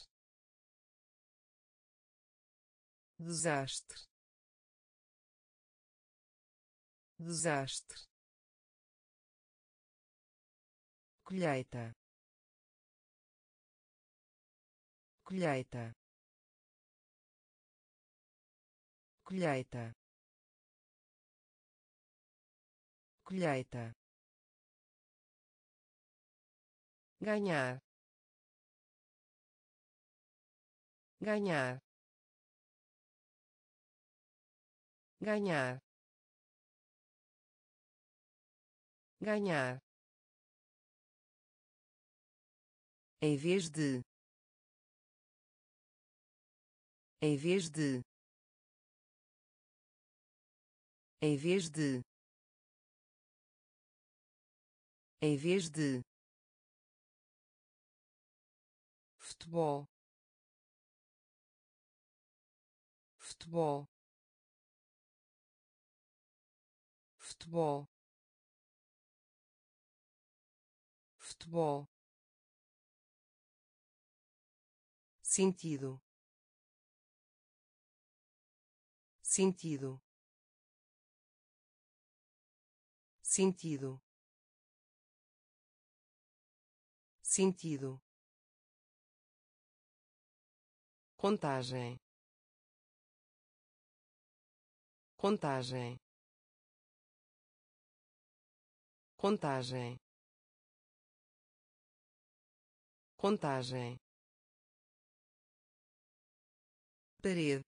B: desastre, desastre, colheita, colheita, colheita, colheita, ganhar, ganhar, ganhar, ganhar, em vez de, em vez de, em vez de, em vez de, futebol, futebol, futebol, futebol, sentido, sentido, sentido, sentido, contagem, contagem, contagem, contagem, parede,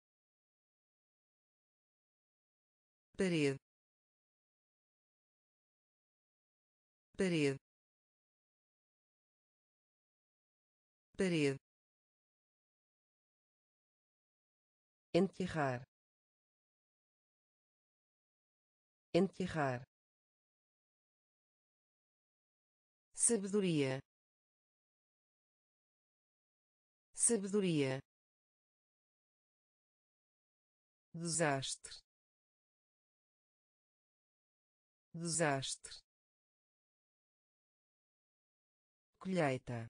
B: parede, parede, parede, enterrar, enterrar, sabedoria, sabedoria, desastre, desastre, colheita,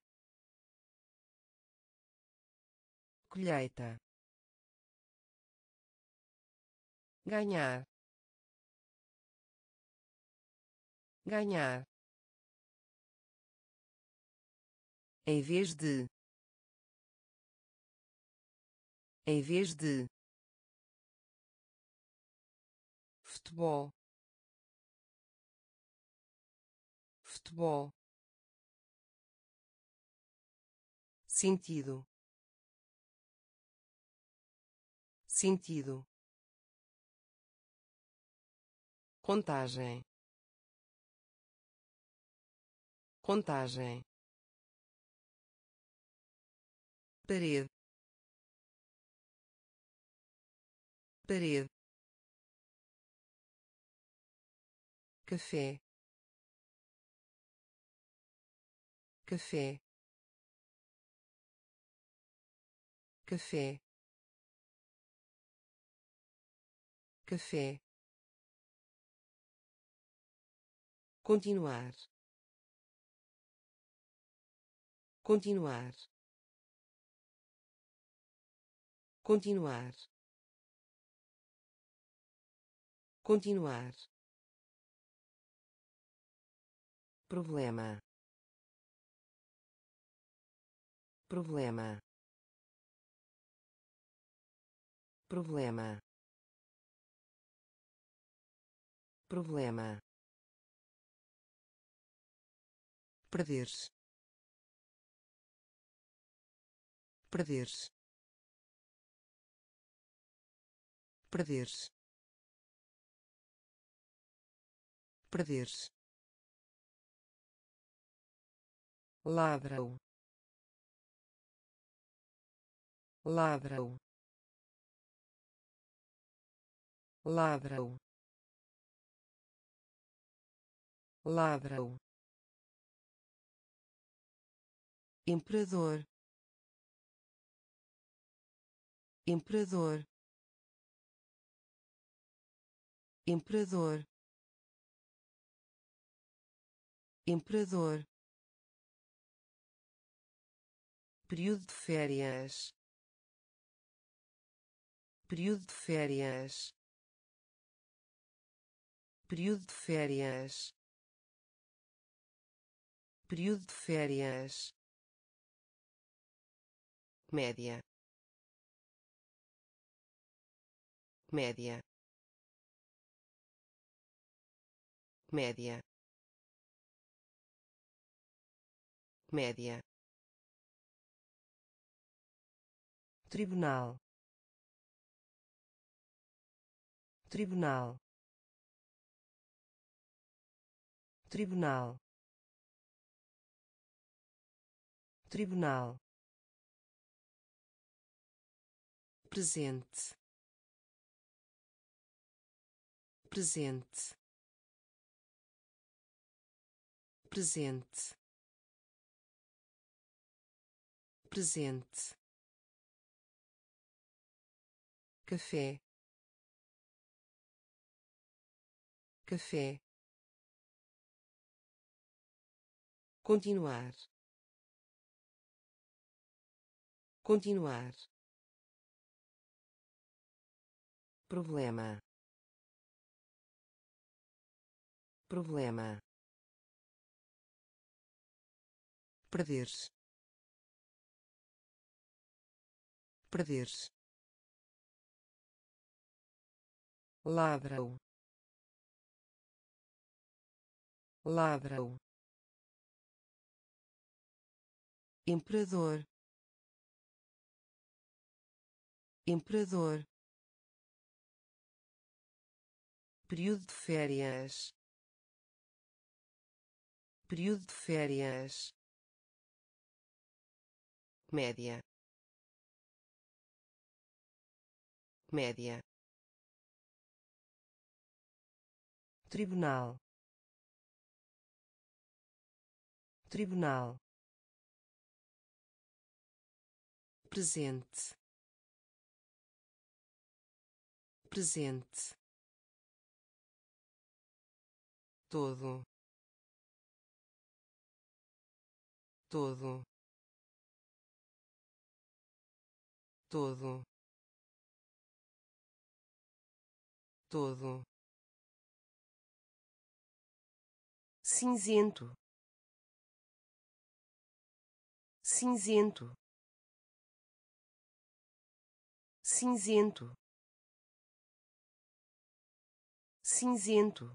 B: colheita, ganhar, ganhar, em vez de, em vez de, futebol, futebol, sentido, sentido, contagem, contagem, parede, parede, café, café, café, café, continuar, continuar, continuar, continuar, problema, problema, problema, problema, perder-se, perder-se, perder-se, perder-se, ladrão, ladrão, ladrão, ladrão, imperador, imperador, imperador, imperador, período de férias, período de férias, período de férias, período de férias, média, média, média, média, tribunal, tribunal, tribunal, tribunal, presente, presente, presente, presente, café, café, continuar, continuar, problema, problema, perder-se, perder-se, ladrão, ladrão, imperador, imperador, período de férias, período de férias, média, média, tribunal, tribunal, presente, presente, todo, todo, todo, todo, cinzento, cinzento, cinzento, cinzento,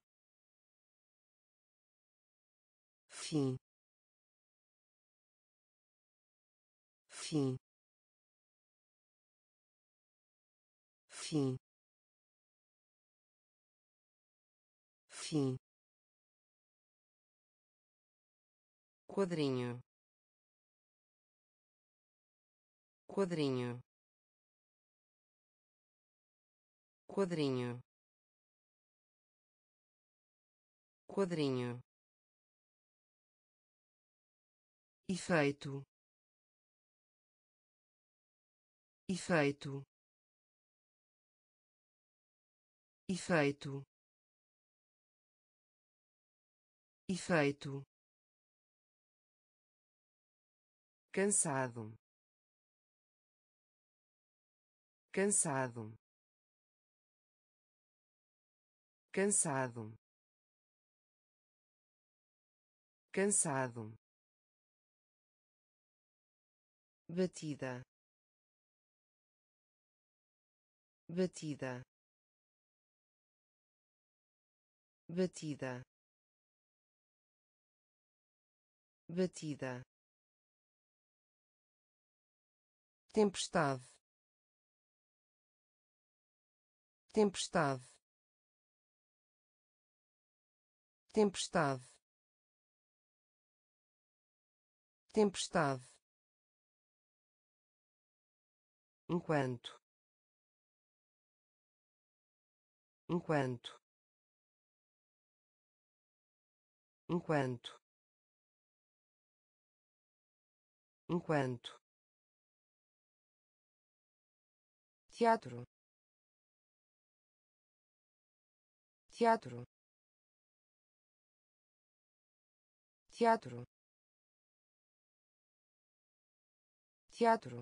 B: fim, fim, fim, fim, quadrinho, quadrinho, quadrinho, quadrinho, efeito, efeito, efeito, efeito, cansado, cansado, cansado, cansado, batida, batida, batida, batida, tempestade, tempestade, tempestade, tempestade, enquanto, enquanto, enquanto, enquanto, teatro, teatro, teatro, teatro,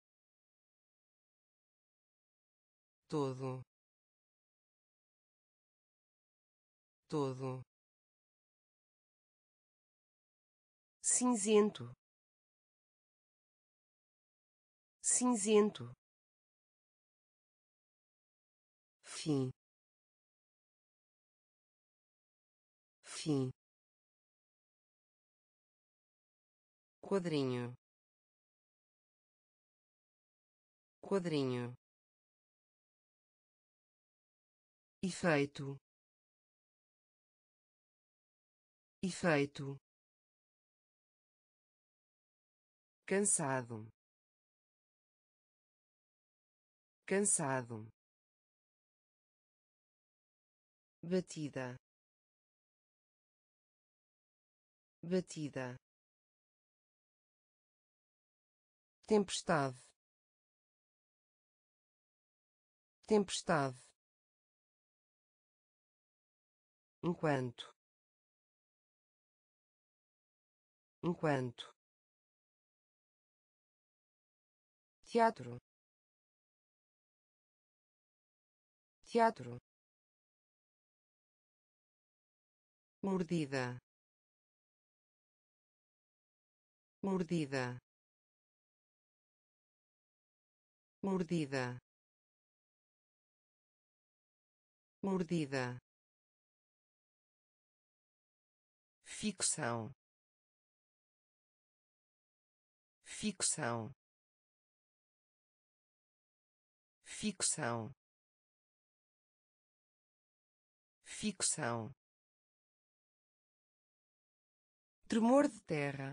B: todo, todo, cinzento, cinzento, fim, fim, quadrinho, quadrinho, efeito, efeito, cansado, cansado, batida, batida, tempestade, tempestade, enquanto, enquanto, teatro, teatro, mordida, mordida, mordida, mordida, ficção, ficção, ficção, ficção, tremor de terra,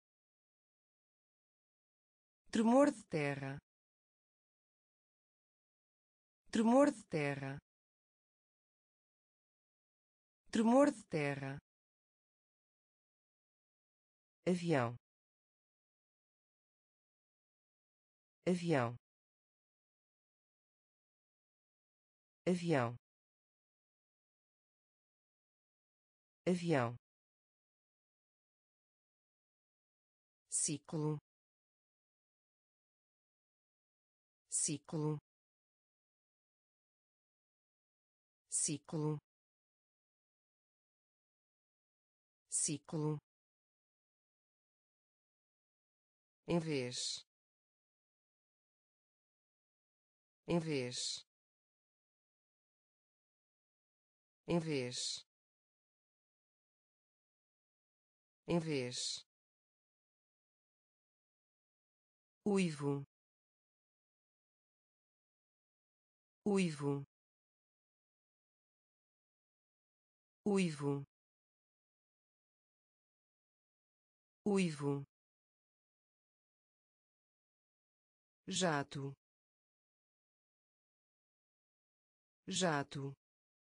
B: tremor de terra, tremor de terra, tremor de terra, avião, avião, avião, avião, ciclo, ciclo, ciclo, ciclo, em vez, em vez, em vez, em vez, uivo, uivo, uivo, uivo, jato, jato,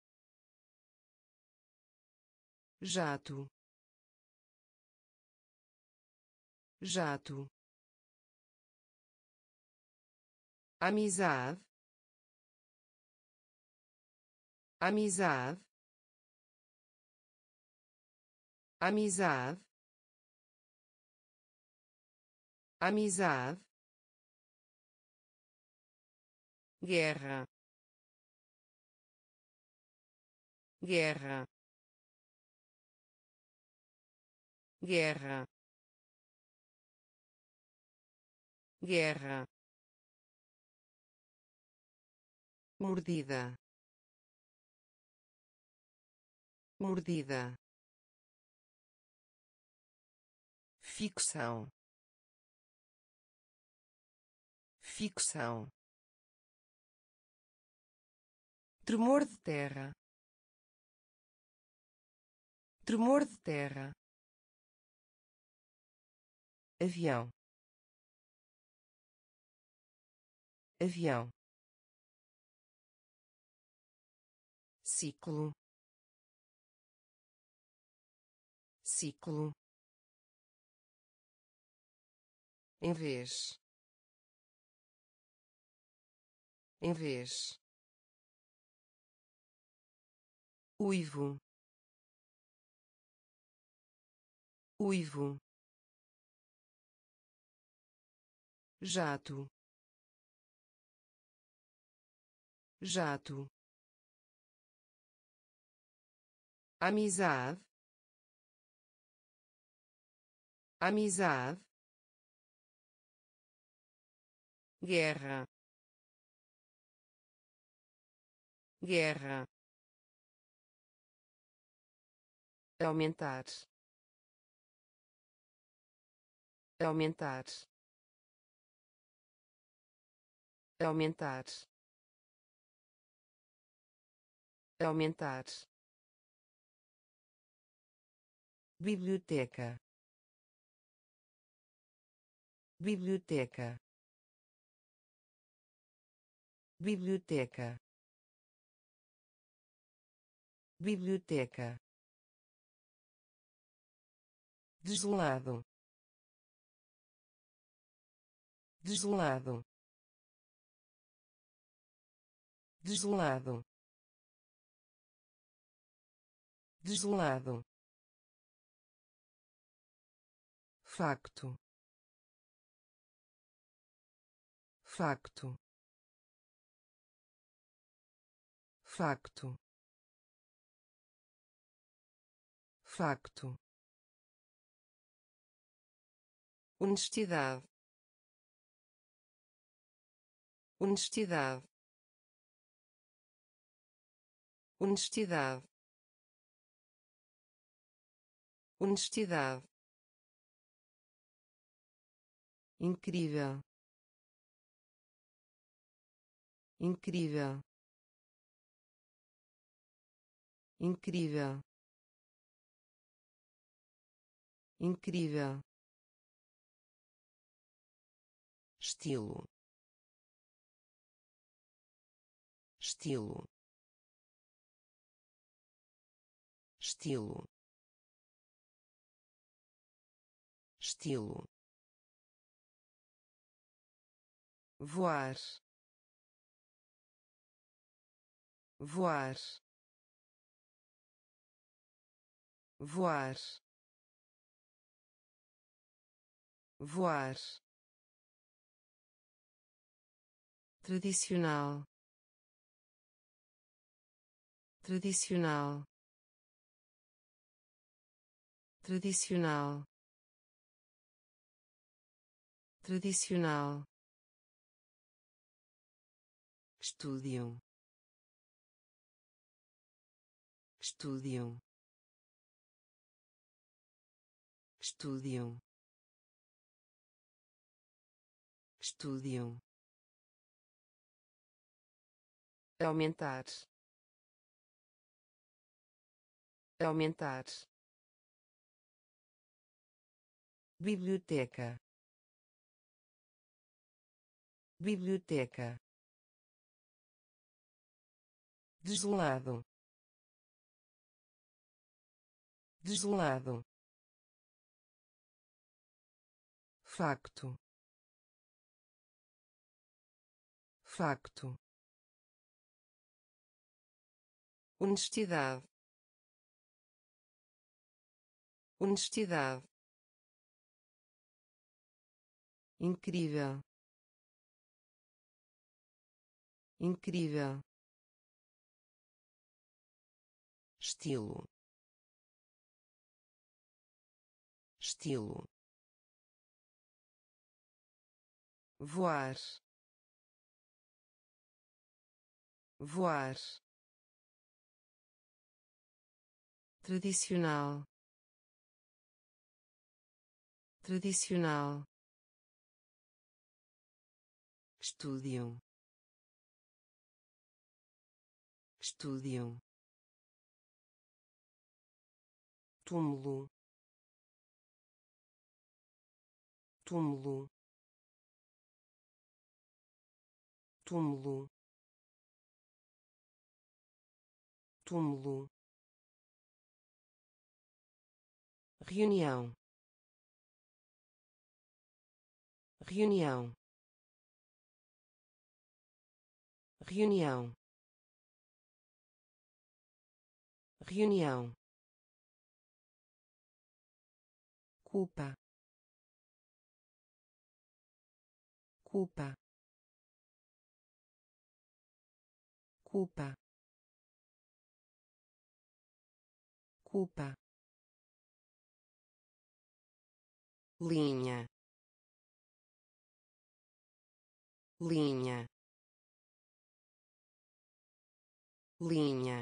B: jato, jato, amizade, amizade, amizade, amizade, guerra, guerra, guerra, guerra, mordida, mordida, ficção, ficção, tremor de terra,
A: tremor de terra, avião, avião, ciclo, ciclo, em vez, em vez, uivo, uivo, jato, jato, amizade, amizade, guerra, guerra, aumentar, aumentar, aumentar, aumentar, biblioteca, biblioteca, biblioteca, biblioteca, desolado, desolado, desolado, desolado, facto, facto, facto, facto, honestidade, honestidade, honestidade, honestidade, incrível, incrível, incrível, incrível, estilo, estilo, estilo, estilo, voar, voar, voar, voar, tradicional, tradicional, tradicional, tradicional, estúdio, estúdio, estúdio, estúdio, aumentar, aumentar, biblioteca, biblioteca, desolado, desolado, facto, facto, honestidade, honestidade, incrível, incrível, estilo, estilo, voar, voar, tradicional, tradicional, estúdio, estúdio, túmulo, túmulo, túmulo, túmulo, reunião, reunião, reunião, reunião, culpa, culpa, culpa, culpa, linha, linha, linha,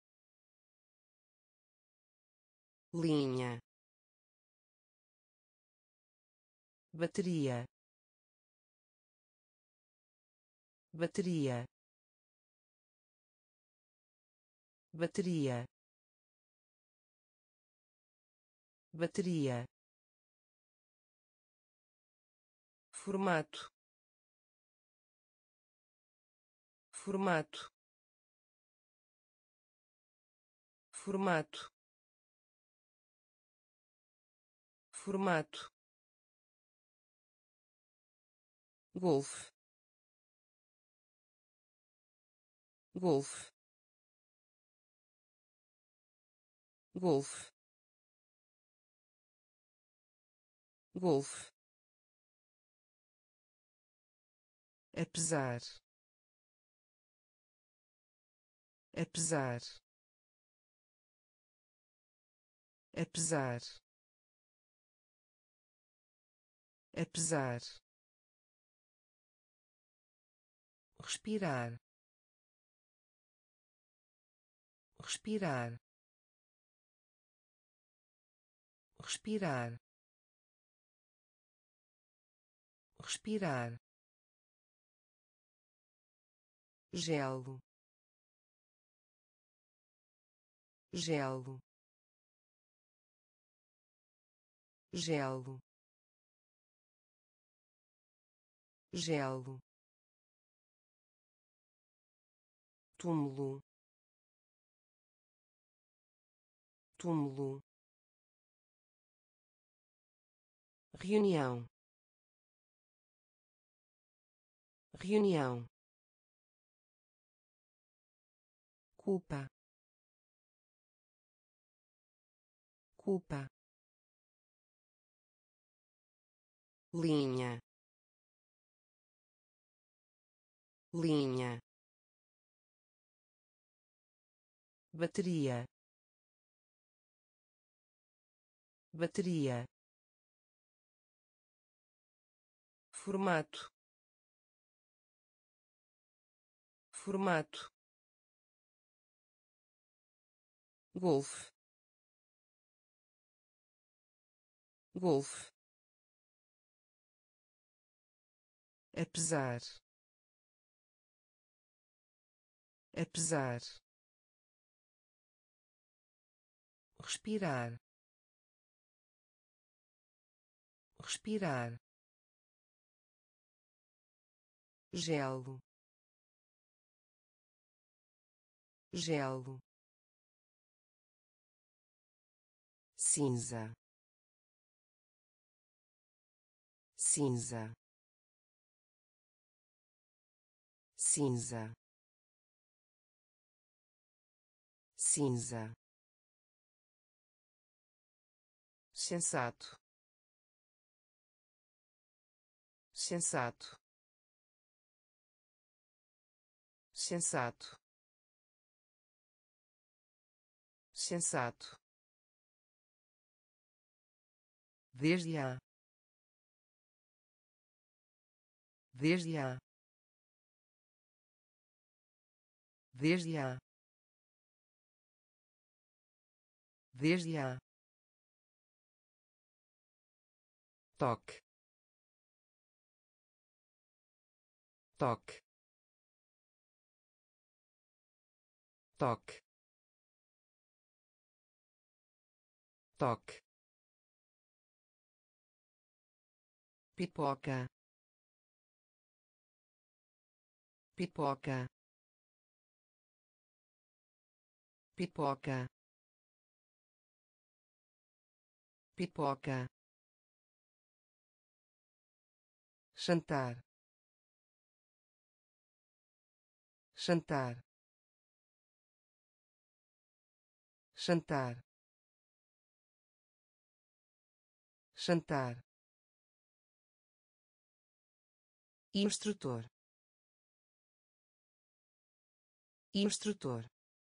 A: linha, bateria, bateria, bateria, bateria, formato, formato, formato, formato, golfe, golfe, golfe, golfe, apesar, apesar, apesar, apesar, respirar, respirar, respirar, respirar, gelo, gelo, gelo, gelo, túmulo, túmulo, reunião, reunião, culpa, culpa, linha, linha, bateria, bateria, formato, formato, golfe, golfe, apesar, apesar, respirar, respirar, gelo, gelo, cinza, cinza, cinza, cinza, sensato, sensato, sensato, sensato, desde a, desde a, desde a, desde a, toque, toque, toque, toque,
B: pipoca, pipoca, pipoca, pipoca,
A: jantar, jantar, jantar, jantar,
B: instrutor, instrutor,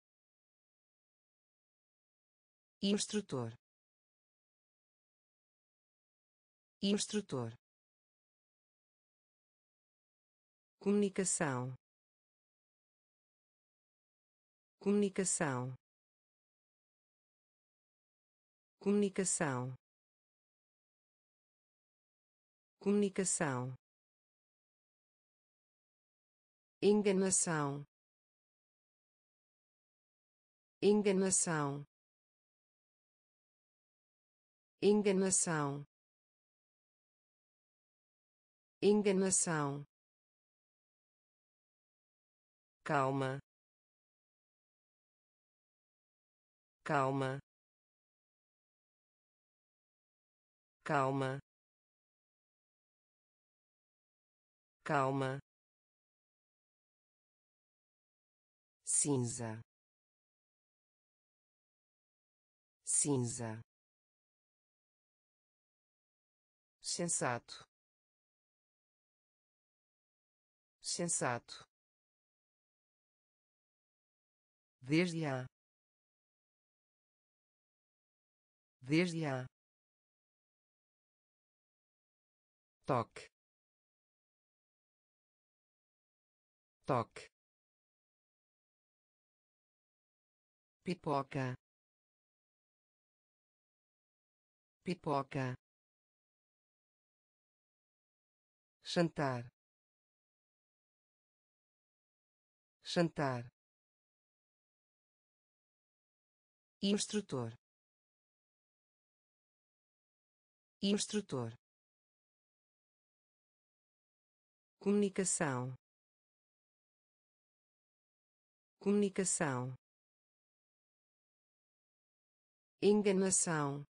B: instrutor, instrutor, comunicação, comunicação, comunicação, comunicação, enganação, enganação, enganação, enganação,
A: calma, calma, calma, calma,
B: cinza, cinza, sensato, sensato,
A: desde a, desde a, toque, toque,
B: pipoca, pipoca,
A: jantar, jantar,
B: instrutor, instrutor, comunicação, comunicação, enganação,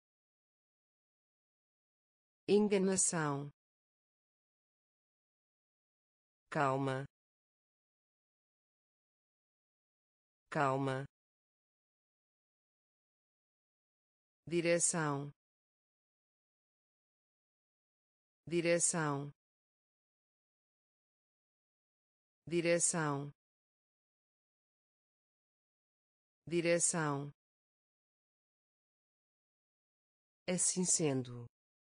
B: enganação,
A: calma, calma,
B: direção, direção, direção, direção, assim sendo,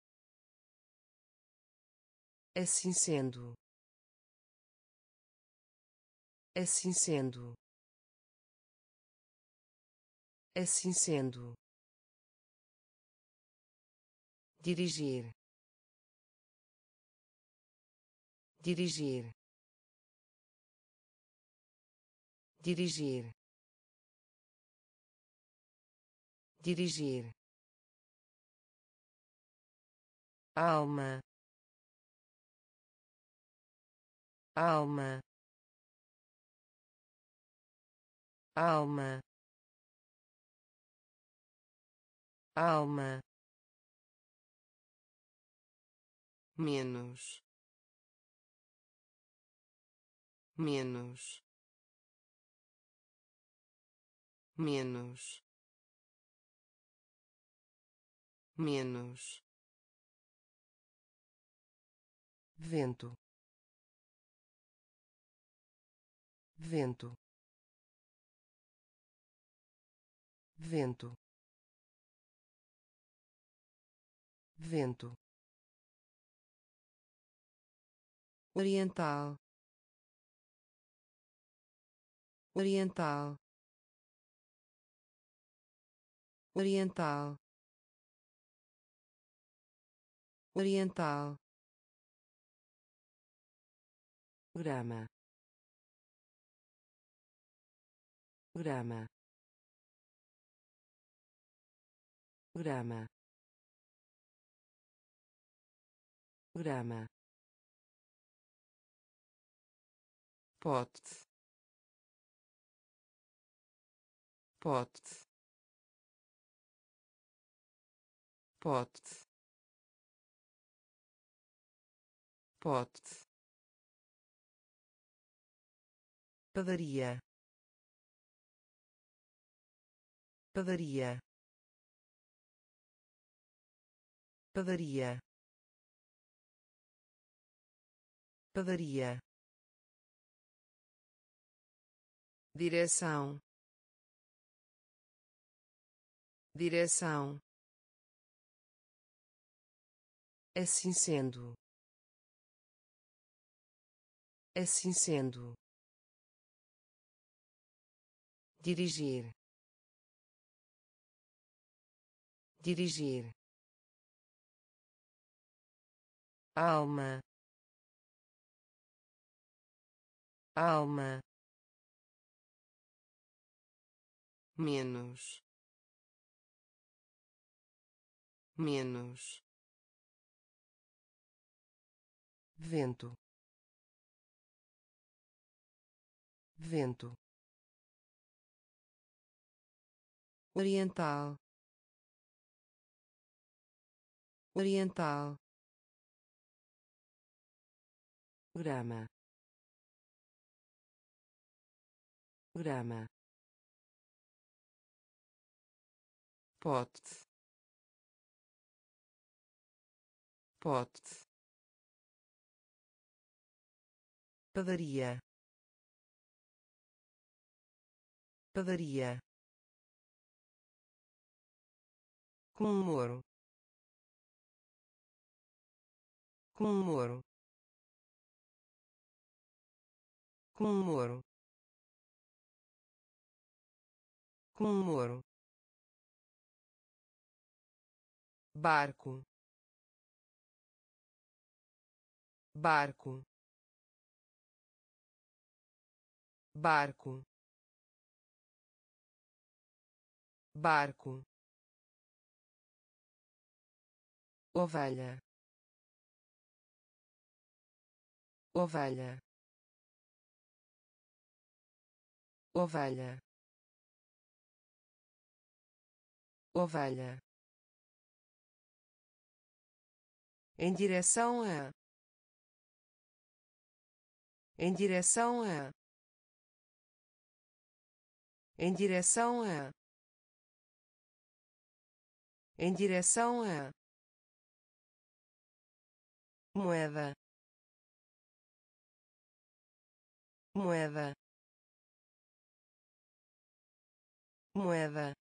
B: assim sendo, assim sendo, assim sendo, dirigir, dirigir, dirigir, dirigir,
A: alma, alma, alma, alma,
B: menos, menos, menos, menos,
A: vento, vento, vento, vento,
B: oriental, oriental, oriental, oriental,
A: grama, grama, grama, grama, pote, pote, pote, pote, padaria, padaria, padaria, padaria,
B: direção, direção,
A: assim sendo, assim sendo, dirigir, dirigir, alma, alma,
B: menos, menos,
A: vento, vento,
B: oriental, oriental,
A: grama, grama, pote, pote, padaria, padaria, comemoro, comemoro, comemoro, comemoro,
B: barco, barco, barco, barco,
A: ovelha, ovelha, ovelha, ovelha, em direção a, em direção a, em direção a, em direção a, moeda, moeda, moeda,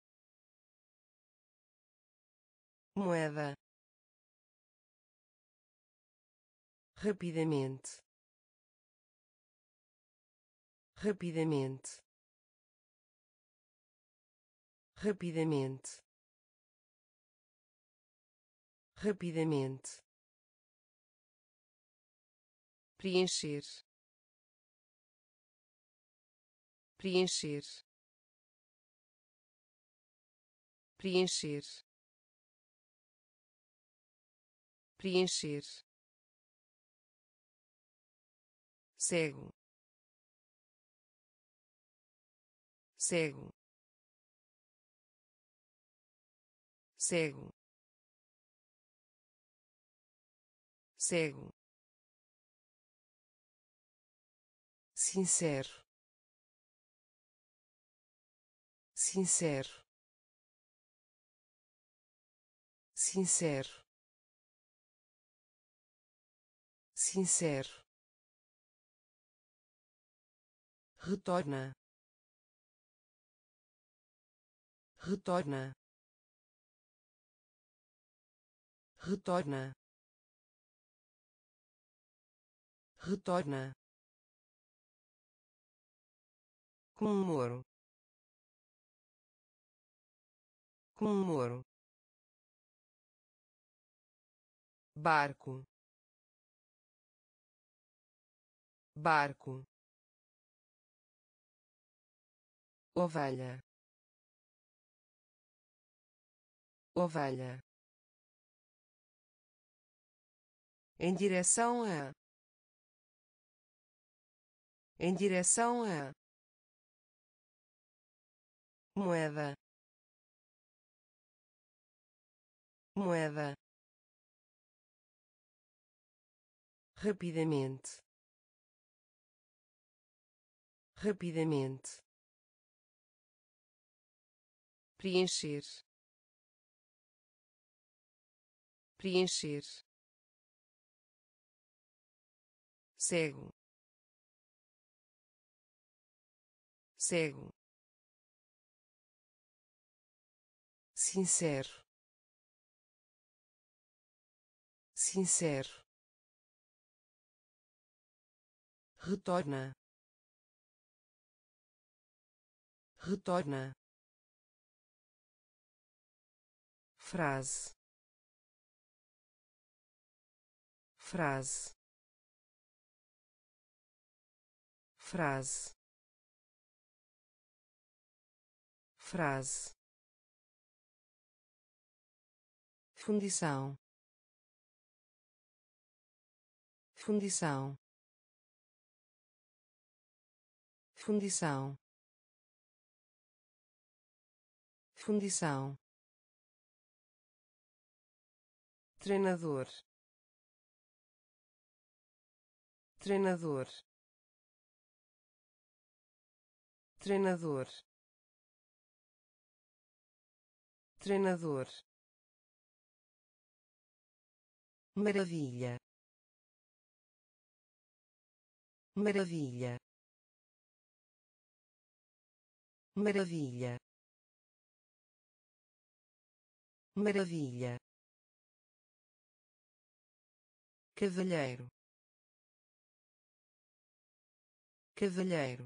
A: moeda, rapidamente, rapidamente, rapidamente, rapidamente,
B: preencher, preencher, preencher, preencher, cego, cego, cego, cego,
A: sincero, sincero, sincero, sincero, retorna, retorna, retorna, retorna, comemoro, comemoro,
B: barco, barco,
A: ovelha,
B: ovelha, em direção a, em direção a, moeda, moeda, rapidamente, rapidamente, preencher, preencher, cego, cego, sincero, sincero, retorna, retorna, frase, frase, frase, frase, fundição, fundição, fundição, fundição, treinador, treinador, treinador, treinador, maravilha, maravilha, maravilha, maravilha, cavalheiro, cavalheiro,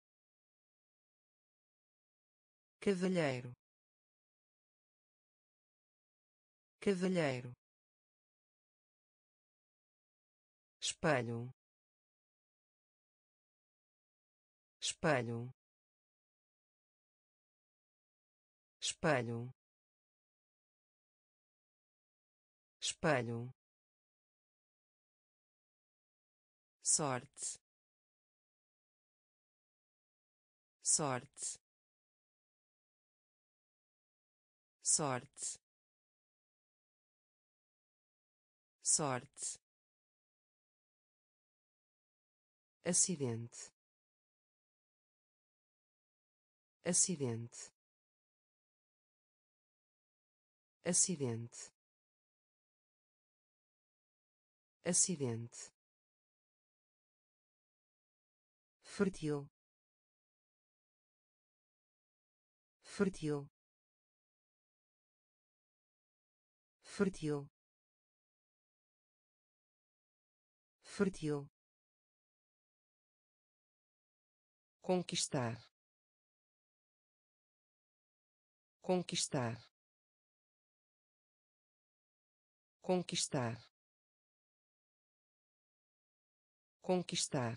B: cavalheiro, cavalheiro, espelho, espelho, espelho, espelho, sorte, sorte, sorte, sorte, acidente, acidente, acidente, acidente, fértil, fértil, fértil, fértil, conquistar, conquistar, conquistar, conquistar,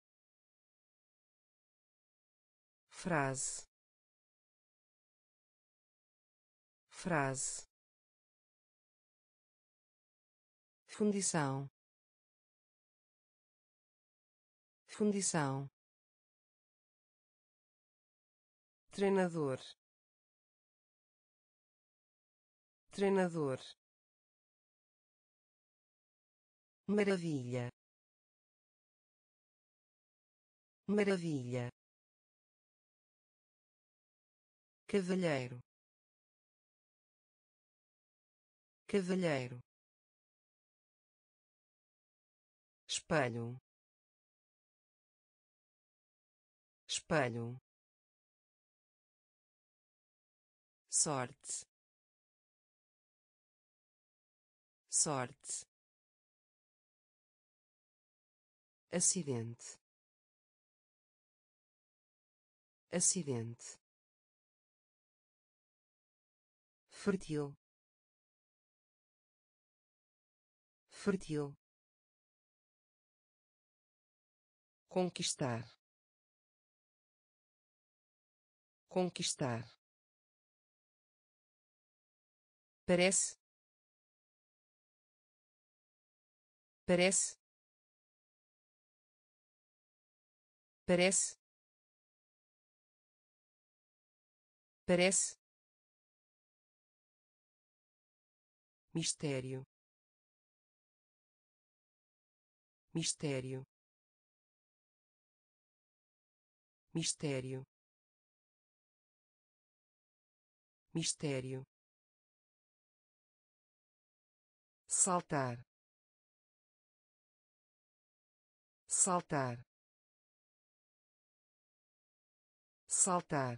B: frase, frase, fundição, fundição, treinador, treinador, maravilha, maravilha, cavalheiro, cavalheiro, espelho, espelho, sorte, sorte, acidente, acidente, fértil, fértil, conquistar, conquistar, parece, parece, parece, parece, mistério, mistério, mistério, mistério, saltar, saltar, saltar,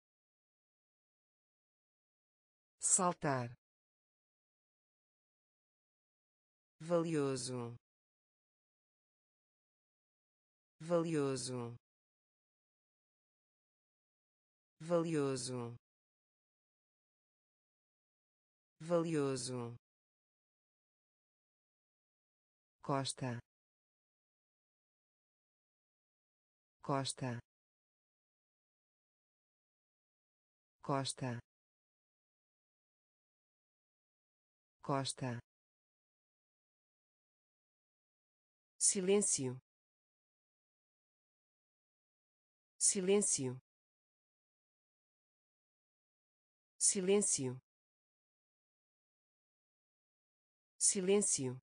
B: saltar, valioso, valioso, valioso, valioso, costa, costa, costa, costa, silêncio, silêncio, silêncio, silêncio,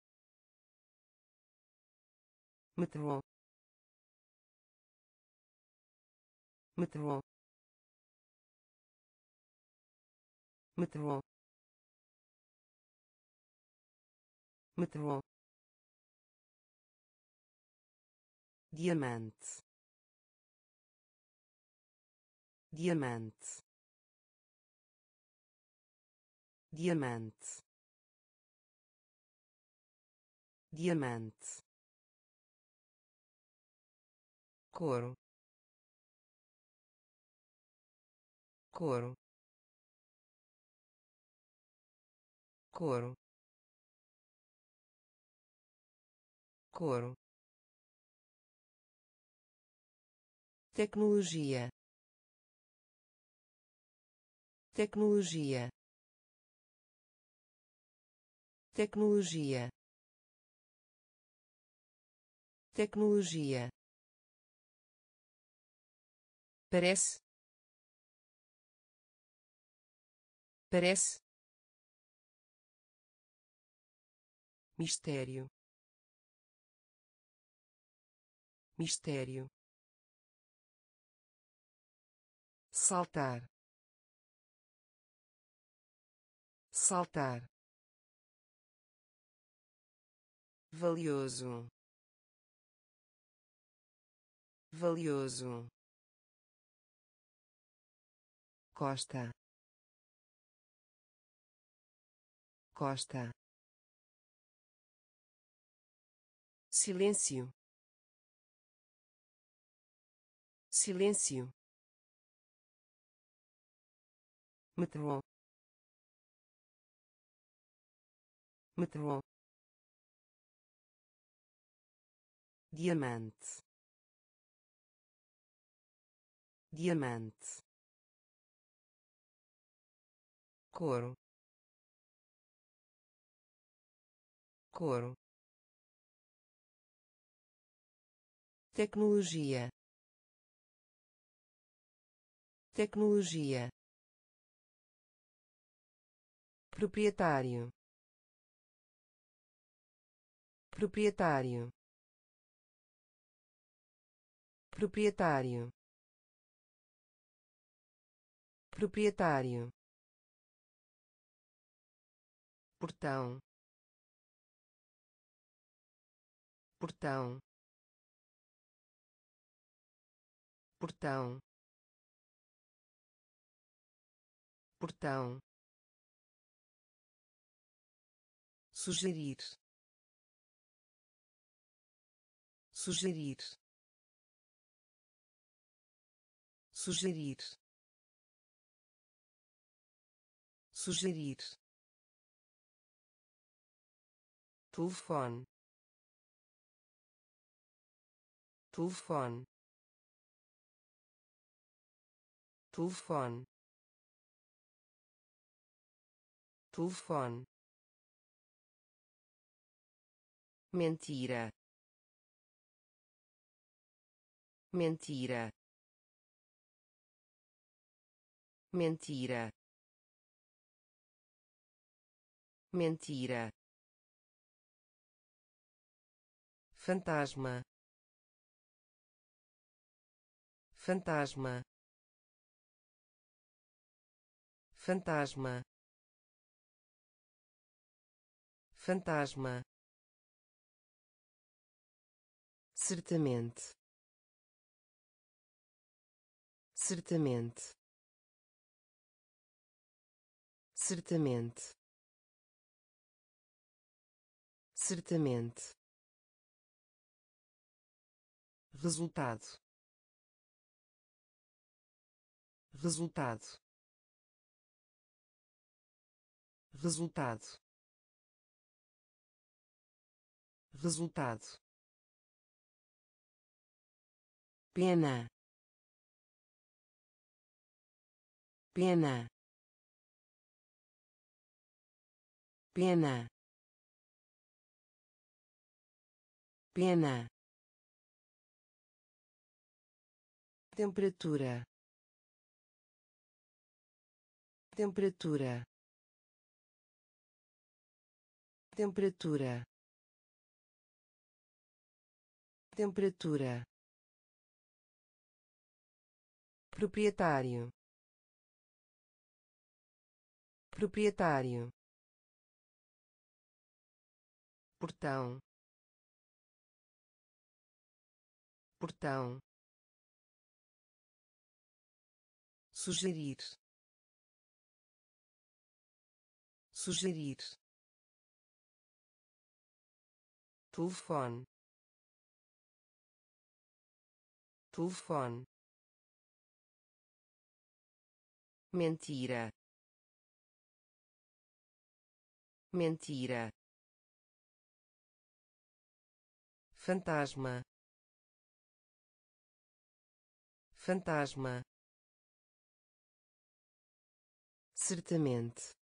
B: metrô, metrô, metrô, metrô, diamante, diamante, diamante, diamante, couro, couro, couro, couro, tecnologia, tecnologia, tecnologia, tecnologia, parece, parece, mistério, mistério, saltar, saltar, valioso, valioso, costa, costa, silêncio, silêncio, metrô, metrô, diamante, diamante, couro, couro, tecnologia, tecnologia, proprietário, proprietário, proprietário, proprietário, portão, portão, portão, portão, sugerir, sugerir, sugerir, sugerir, telefone, telefone, telefone, telefone, mentira, mentira, mentira, mentira, fantasma, fantasma, fantasma, fantasma, certamente, certamente, certamente, certamente, resultado, resultado, resultado, resultado, pena, pena, pena, pena, temperatura, temperatura, temperatura, temperatura, proprietário, proprietário, portão, portão, sugerir, sugerir, telefone, telefone, mentira, mentira, fantasma, fantasma, certamente,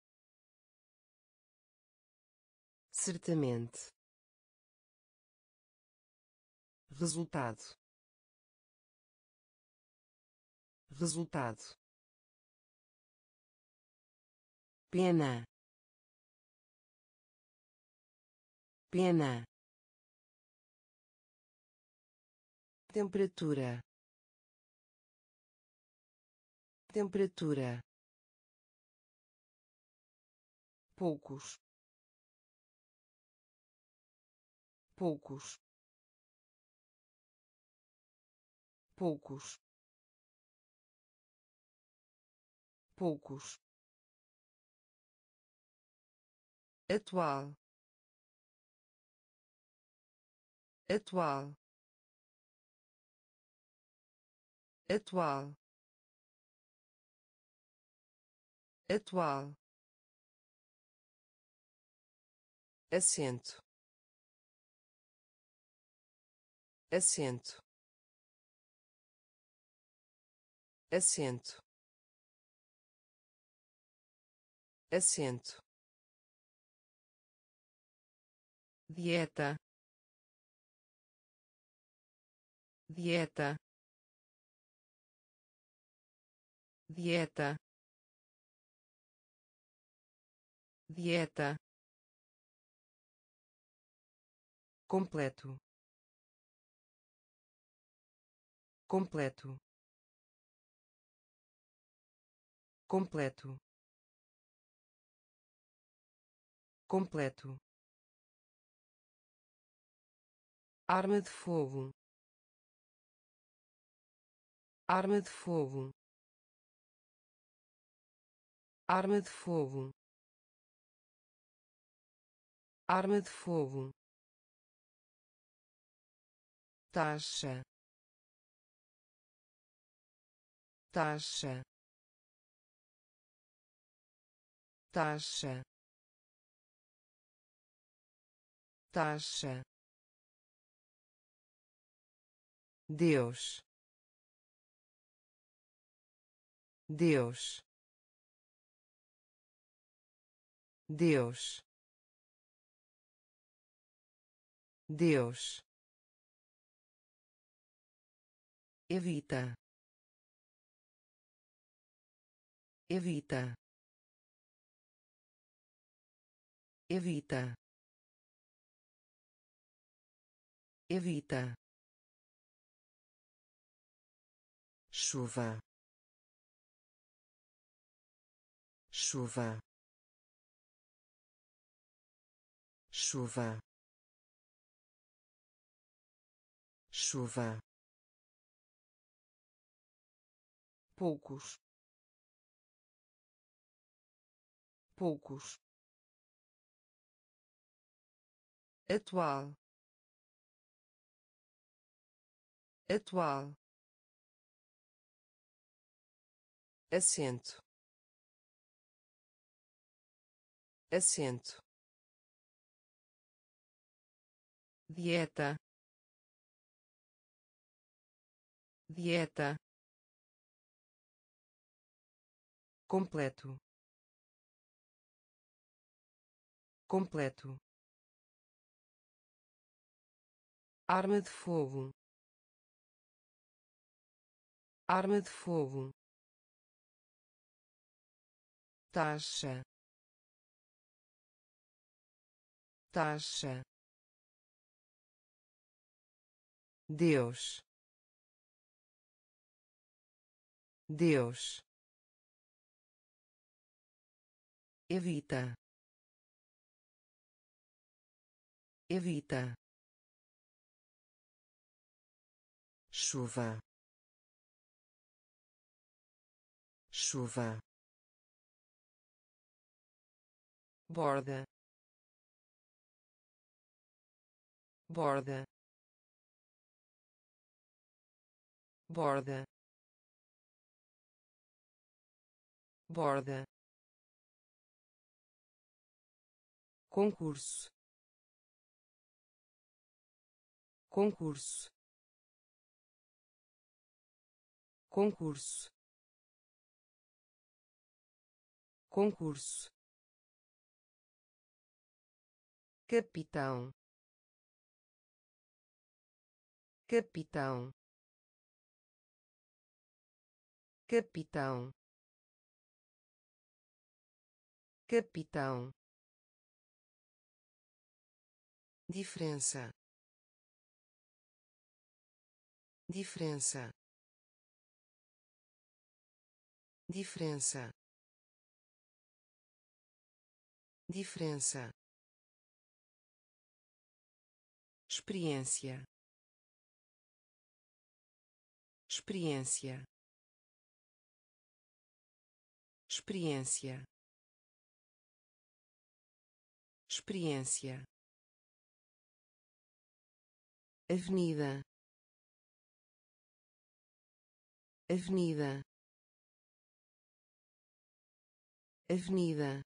B: certamente, resultado, resultado, pena, pena, temperatura, temperatura, poucos, poucos, poucos, poucos, atual, atual, atual, atual, assento, assento, assento, assento, dieta, dieta, dieta, dieta, completo, completo, completo, completo, arma de fogo, arma de fogo, arma de fogo, arma de fogo, taxa, taxa, taxa, taxa, Deus, Deus, Deus, Deus, evita, evita, evita, evita, chuva, chuva, chuva, chuva, poucos, poucos, atual, atual, assento, assento, dieta, dieta, completo, completo, arma de fogo, arma de fogo, taxa, taxa, Deus, Deus, evita, evita, chuva, chuva, borda, borda, borda, borda, concurso, concurso, concurso, concurso, capitão, capitão, capitão, capitão, diferença, diferença, diferença, diferença, experiência, experiência, experiência, experiência, avenida, avenida, avenida,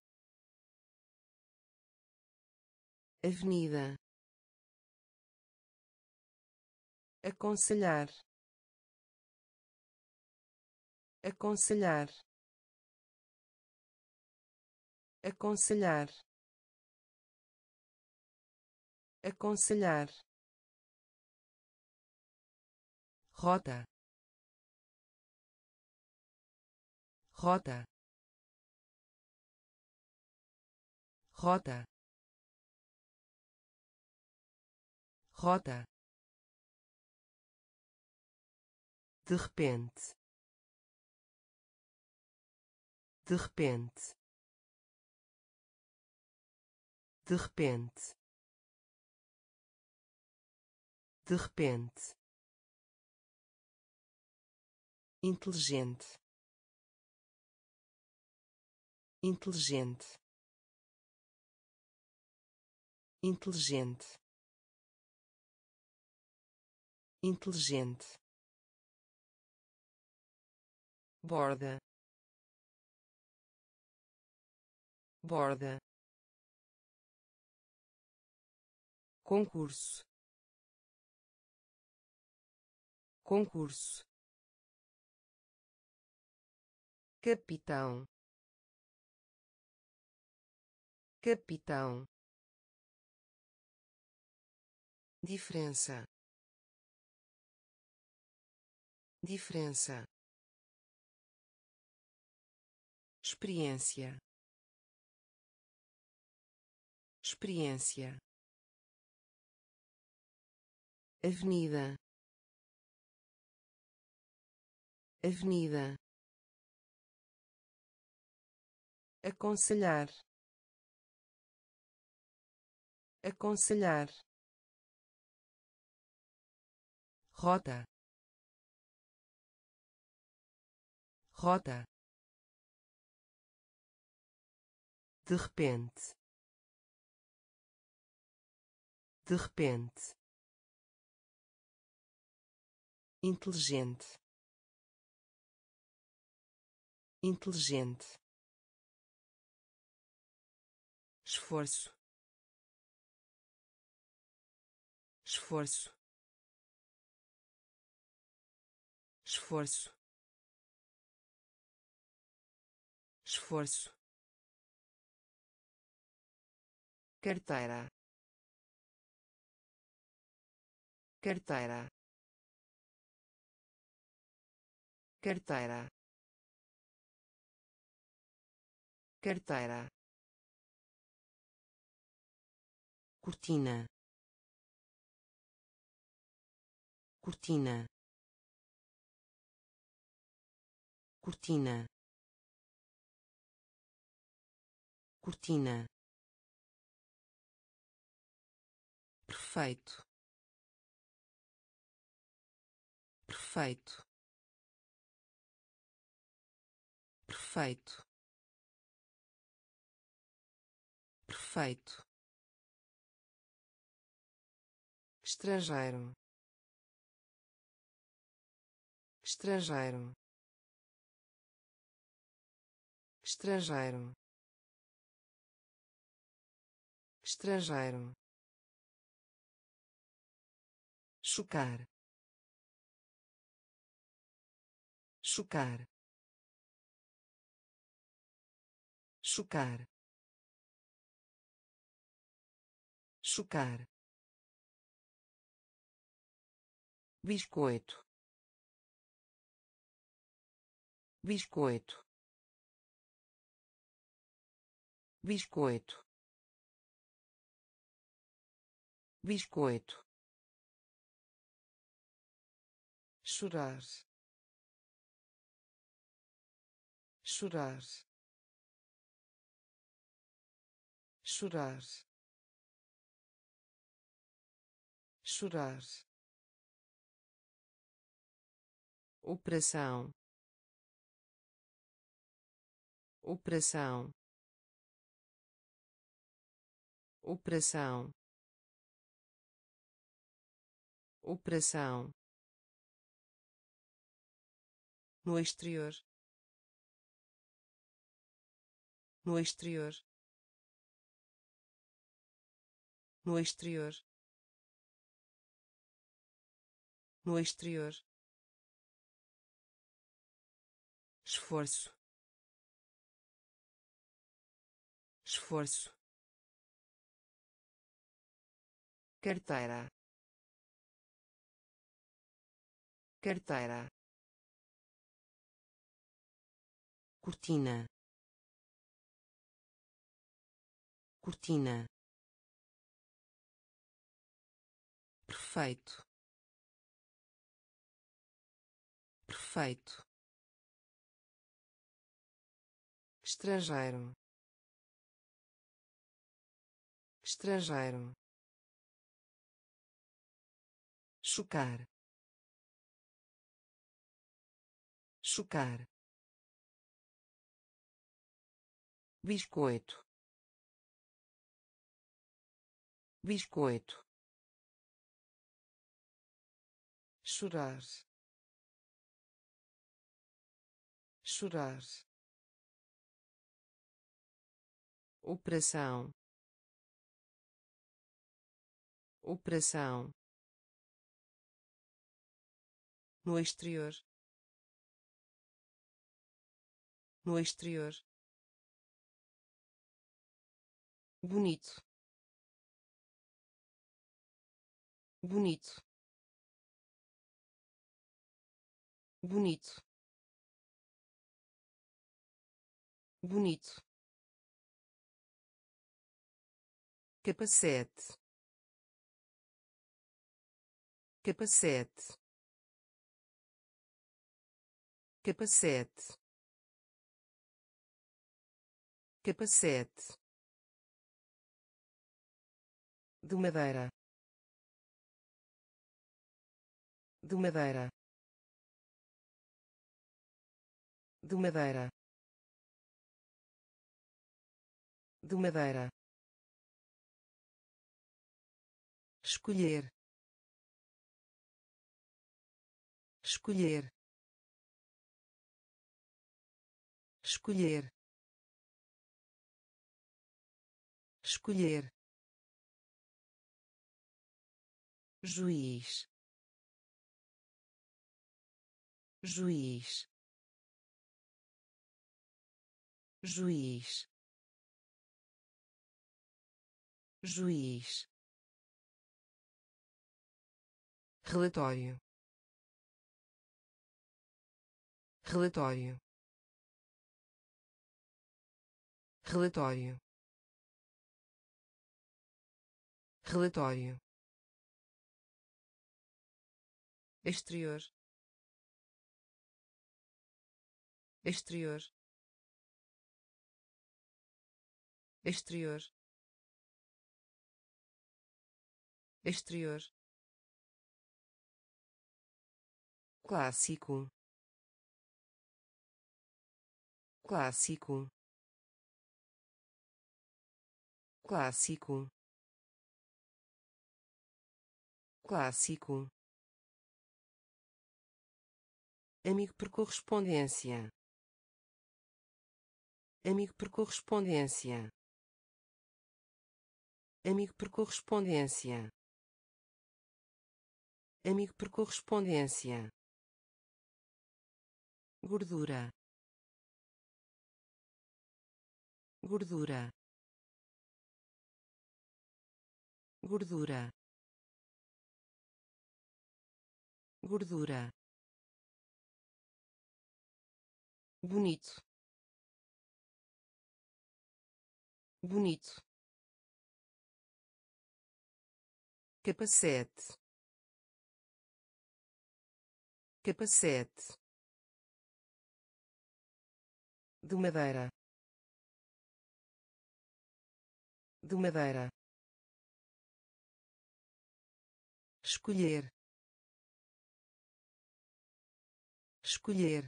B: avenida, aconselhar, aconselhar, aconselhar, aconselhar, rota, rota, rota, rota, de repente, de repente, de repente, de repente, inteligente, inteligente, inteligente, inteligente, borda, borda, concurso, concurso, capitão,
A: capitão, diferença, diferença, experiência, experiência, avenida, avenida, aconselhar, aconselhar, rota, rota, de repente, de repente, inteligente, inteligente, esforço, esforço, esforço, esforço, carteira, carteira, carteira, carteira, cortina, cortina, cortina, cortina, perfeito, perfeito, perfeito, perfeito, estrangeiro, estrangeiro, estrangeiro, estrangeiro, chocar, chocar, chocar, chocar, biscoito, biscoito, biscoito, biscoito, chorar, chorar, chorar, chorar, operação, operação, operação, operação, no exterior, no exterior, no exterior, no exterior, esforço, esforço, carteira, carteira, cortina, cortina, perfeito, perfeito, estrangeiro, estrangeiro, chocar, chocar, biscoito, biscoito, chorar, chorar, operação, operação, no exterior, no exterior, bonito, bonito, bonito, bonito, capacete, capacete, capacete, capacete, de madeira, de madeira, de madeira, de madeira, escolher, escolher, escolher, escolher, juiz, juiz, juiz, juiz, relatório, relatório, relatório, relatório, exterior, exterior, exterior, exterior, clássico, clássico, clássico, clássico, amigo por correspondência, amigo por correspondência, amigo por correspondência, amigo por correspondência, gordura, gordura, gordura, gordura, bonito, bonito, capacete, capacete, de madeira, de madeira, escolher, escolher,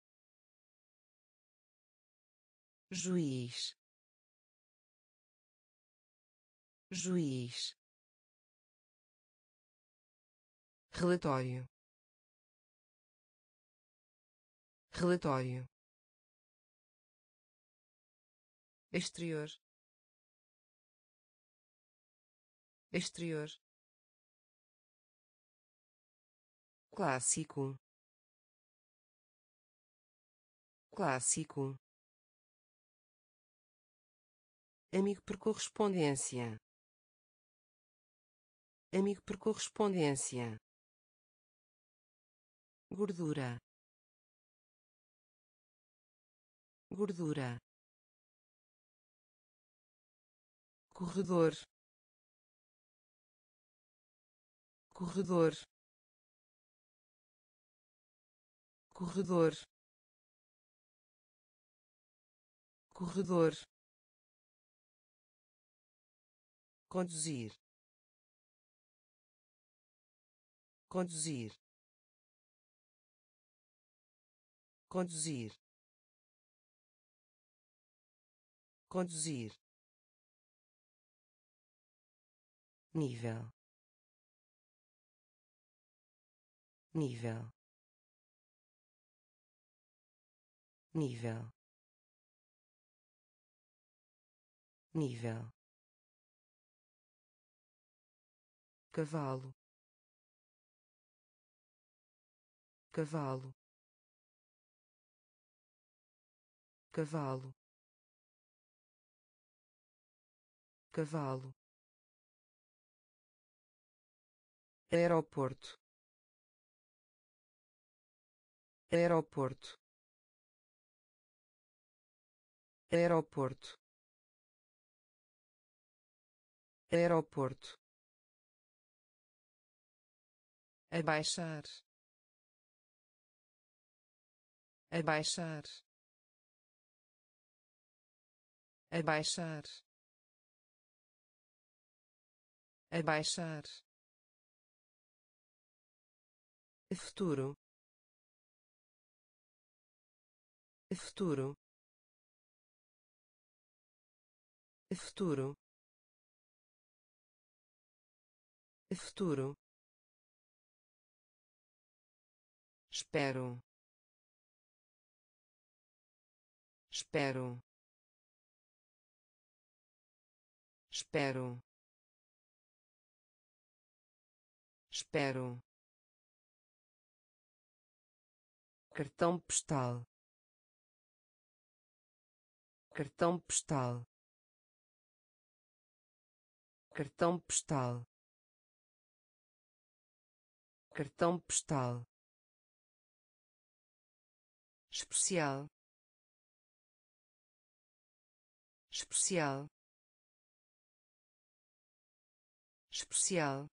A: juiz, juiz, relatório, relatório, exterior, exterior, clássico, clássico, amigo por correspondência, amigo por correspondência, gordura, gordura, corredor, corredor, corredor, corredor, conduzir, conduzir, conduzir, conduzir, nível, nível, nível, nível, cavalo, cavalo, cavalo, cavalo,
B: aeroporto, aeroporto, aeroporto, aeroporto, abaixar, abaixar, abaixar, abaixar, futuro, futuro, futuro, futuro, espero, espero, espero, espero, cartão postal, cartão postal, cartão postal, cartão postal, especial, especial, especial,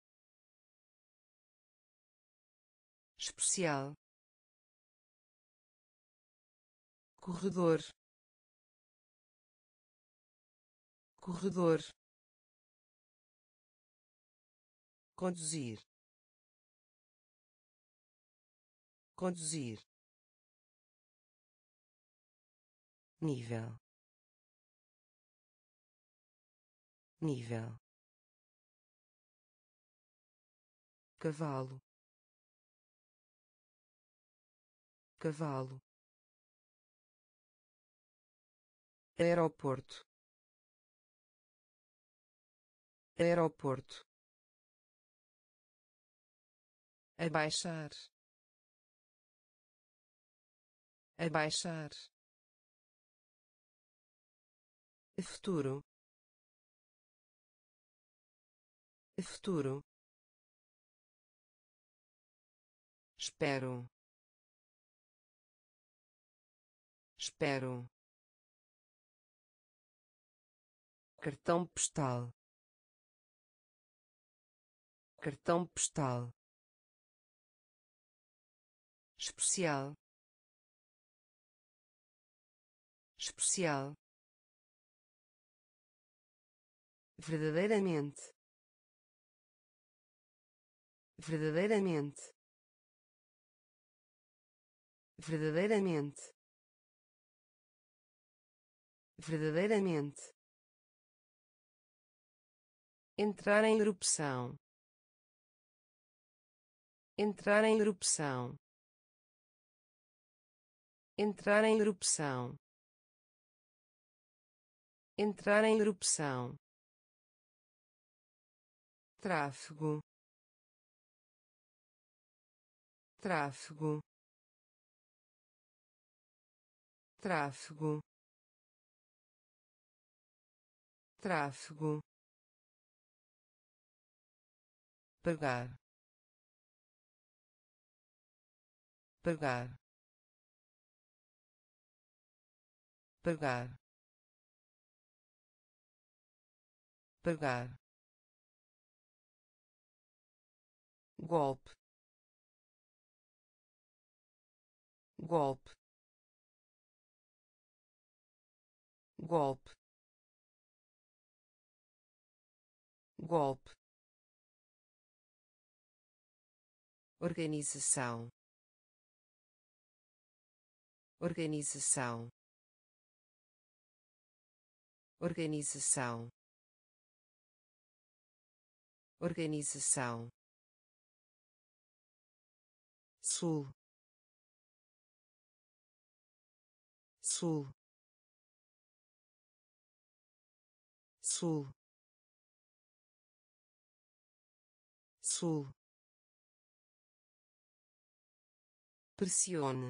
B: especial, corredor, corredor, conduzir, conduzir,
A: nível, nível, cavalo, cavalo,
B: aeroporto, aeroporto, abaixar, abaixar, futuro, futuro, espero, espero, cartão postal, cartão postal, especial, especial, verdadeiramente, verdadeiramente, verdadeiramente, verdadeiramente, entrar em erupção, entrar em erupção, entrar em erupção, entrar em erupção, tráfego, tráfego, tráfego, tráfego, pagar, pagar, pagar, pagar, golpe, golpe, golpe, golpe, organização, organização, organização, organização, sul, sul, sul, sul, pressione,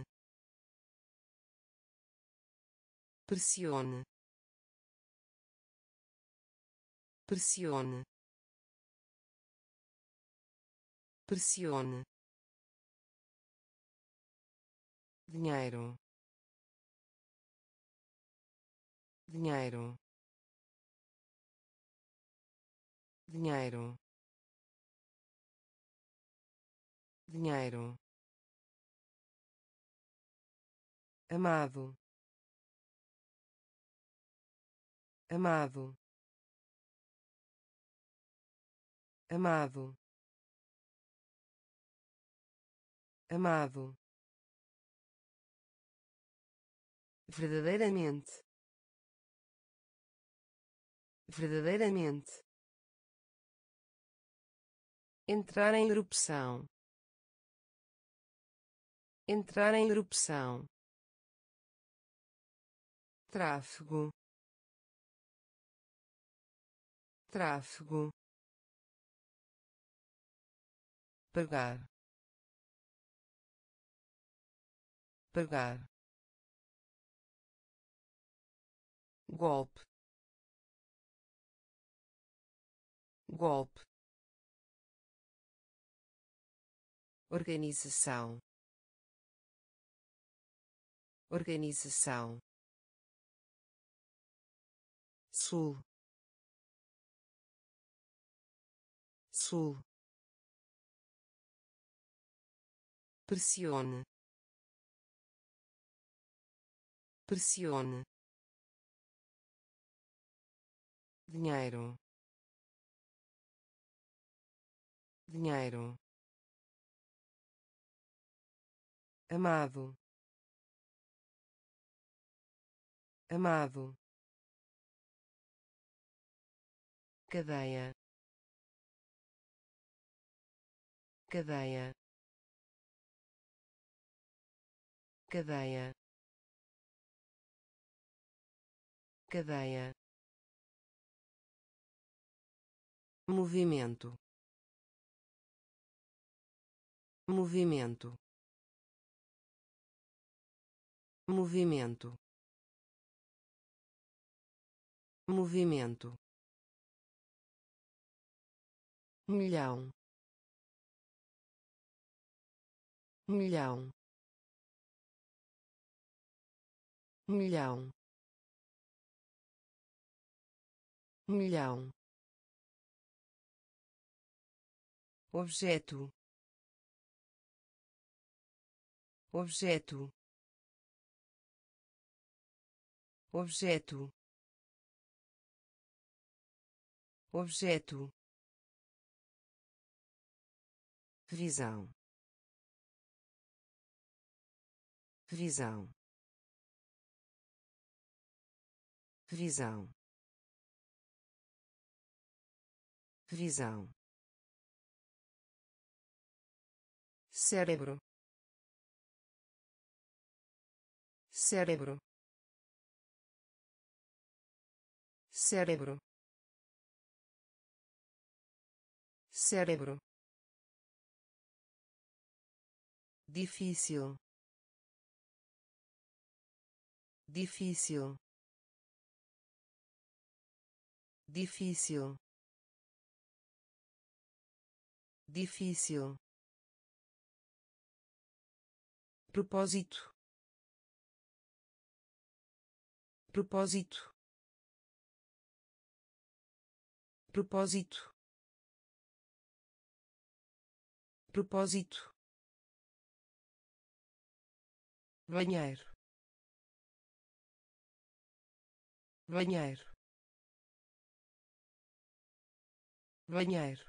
B: pressione,
A: pressione, pressione, dinheiro, dinheiro, dinheiro, dinheiro, amado, amado, amado, amado, verdadeiramente, verdadeiramente, entrar em erupção, entrar em erupção, tráfego, tráfego, pagar, pagar, golpe, golpe, organização, organização, sul, sul, pressione, pressione, dinheiro, dinheiro, amado, amado, cadeia, cadeia, cadeia, cadeia, movimento, movimento, movimento, movimento, milhão, milhão, milhão, milhão, objeto, objeto, objeto, objeto, visão, visão, visão, visão, cérebro, cérebro, cérebro, cérebro, difícil, difícil, difícil, difícil, propósito, propósito, propósito, propósito, banheiro, banheiro, banheiro,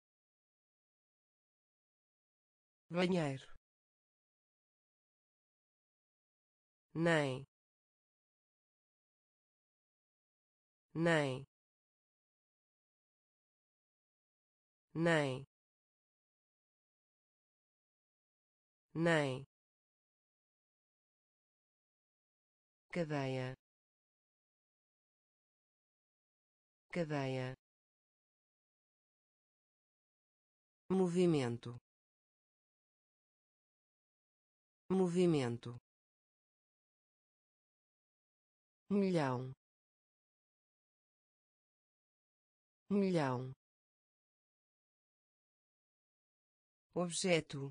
A: banheiro, nem, nem, nem, nem, cadeia, cadeia, movimento, movimento, milhão, milhão, objeto,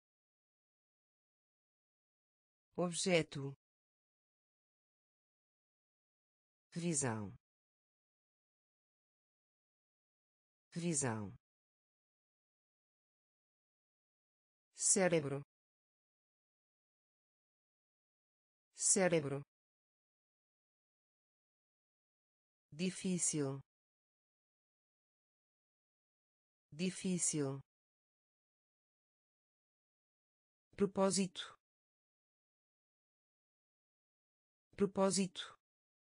A: objeto, visão, visão, cérebro, cérebro, difícil, difícil, propósito, propósito,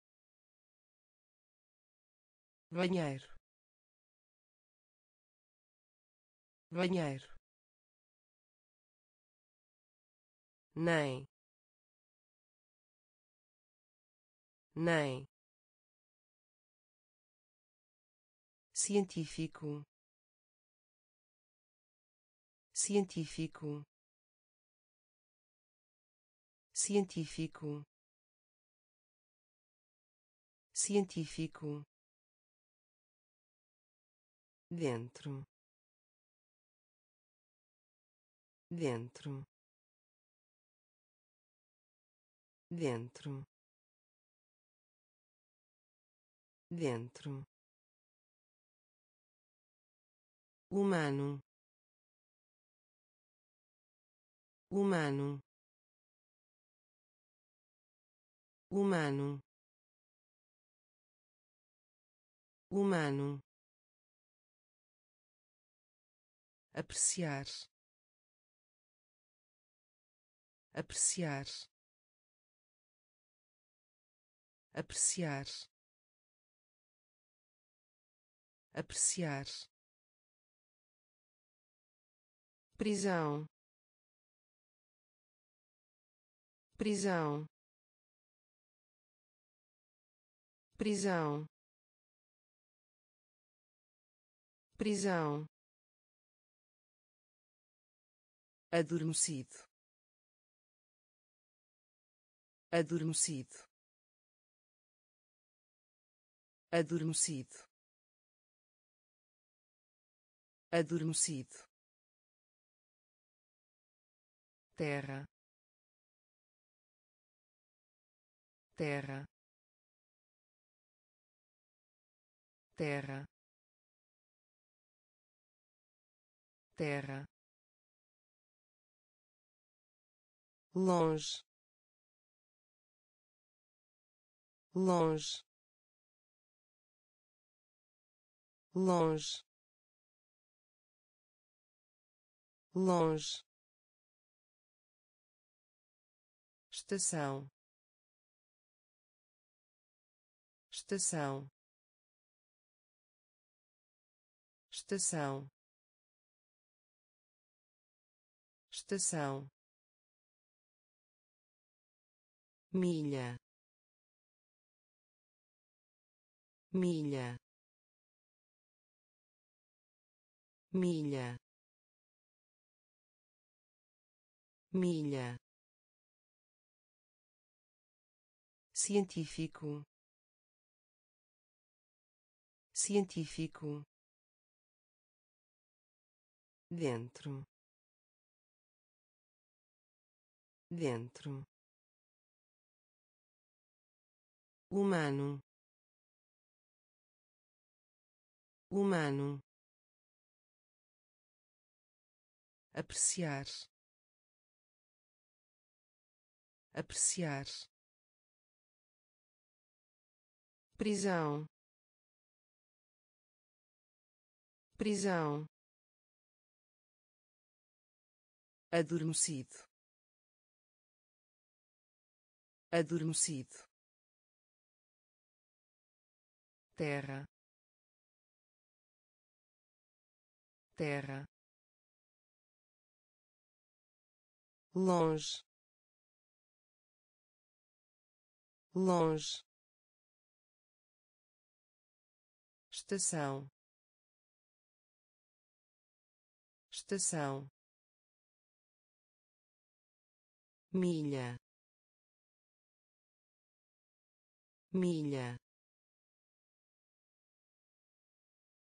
A: banheiro, banheiro, nem, nem, científico, científico, científico, científico, dentro, dentro, dentro, dentro, humano, humano, humano, humano, apreciar, apreciar, apreciar, apreciar, prisão, prisão, prisão, prisão, adormecido, adormecido, adormecido, adormecido, terra, terra, terra, terra, longe, longe, longe, longe, estação, estação, estação, estação, milha, milha, milha, milha, científico, científico, dentro, dentro, humano, humano, apreciar, apreciar, prisão, prisão, adormecido, adormecido, terra, terra, longe, longe, estação, estação, milha, milha,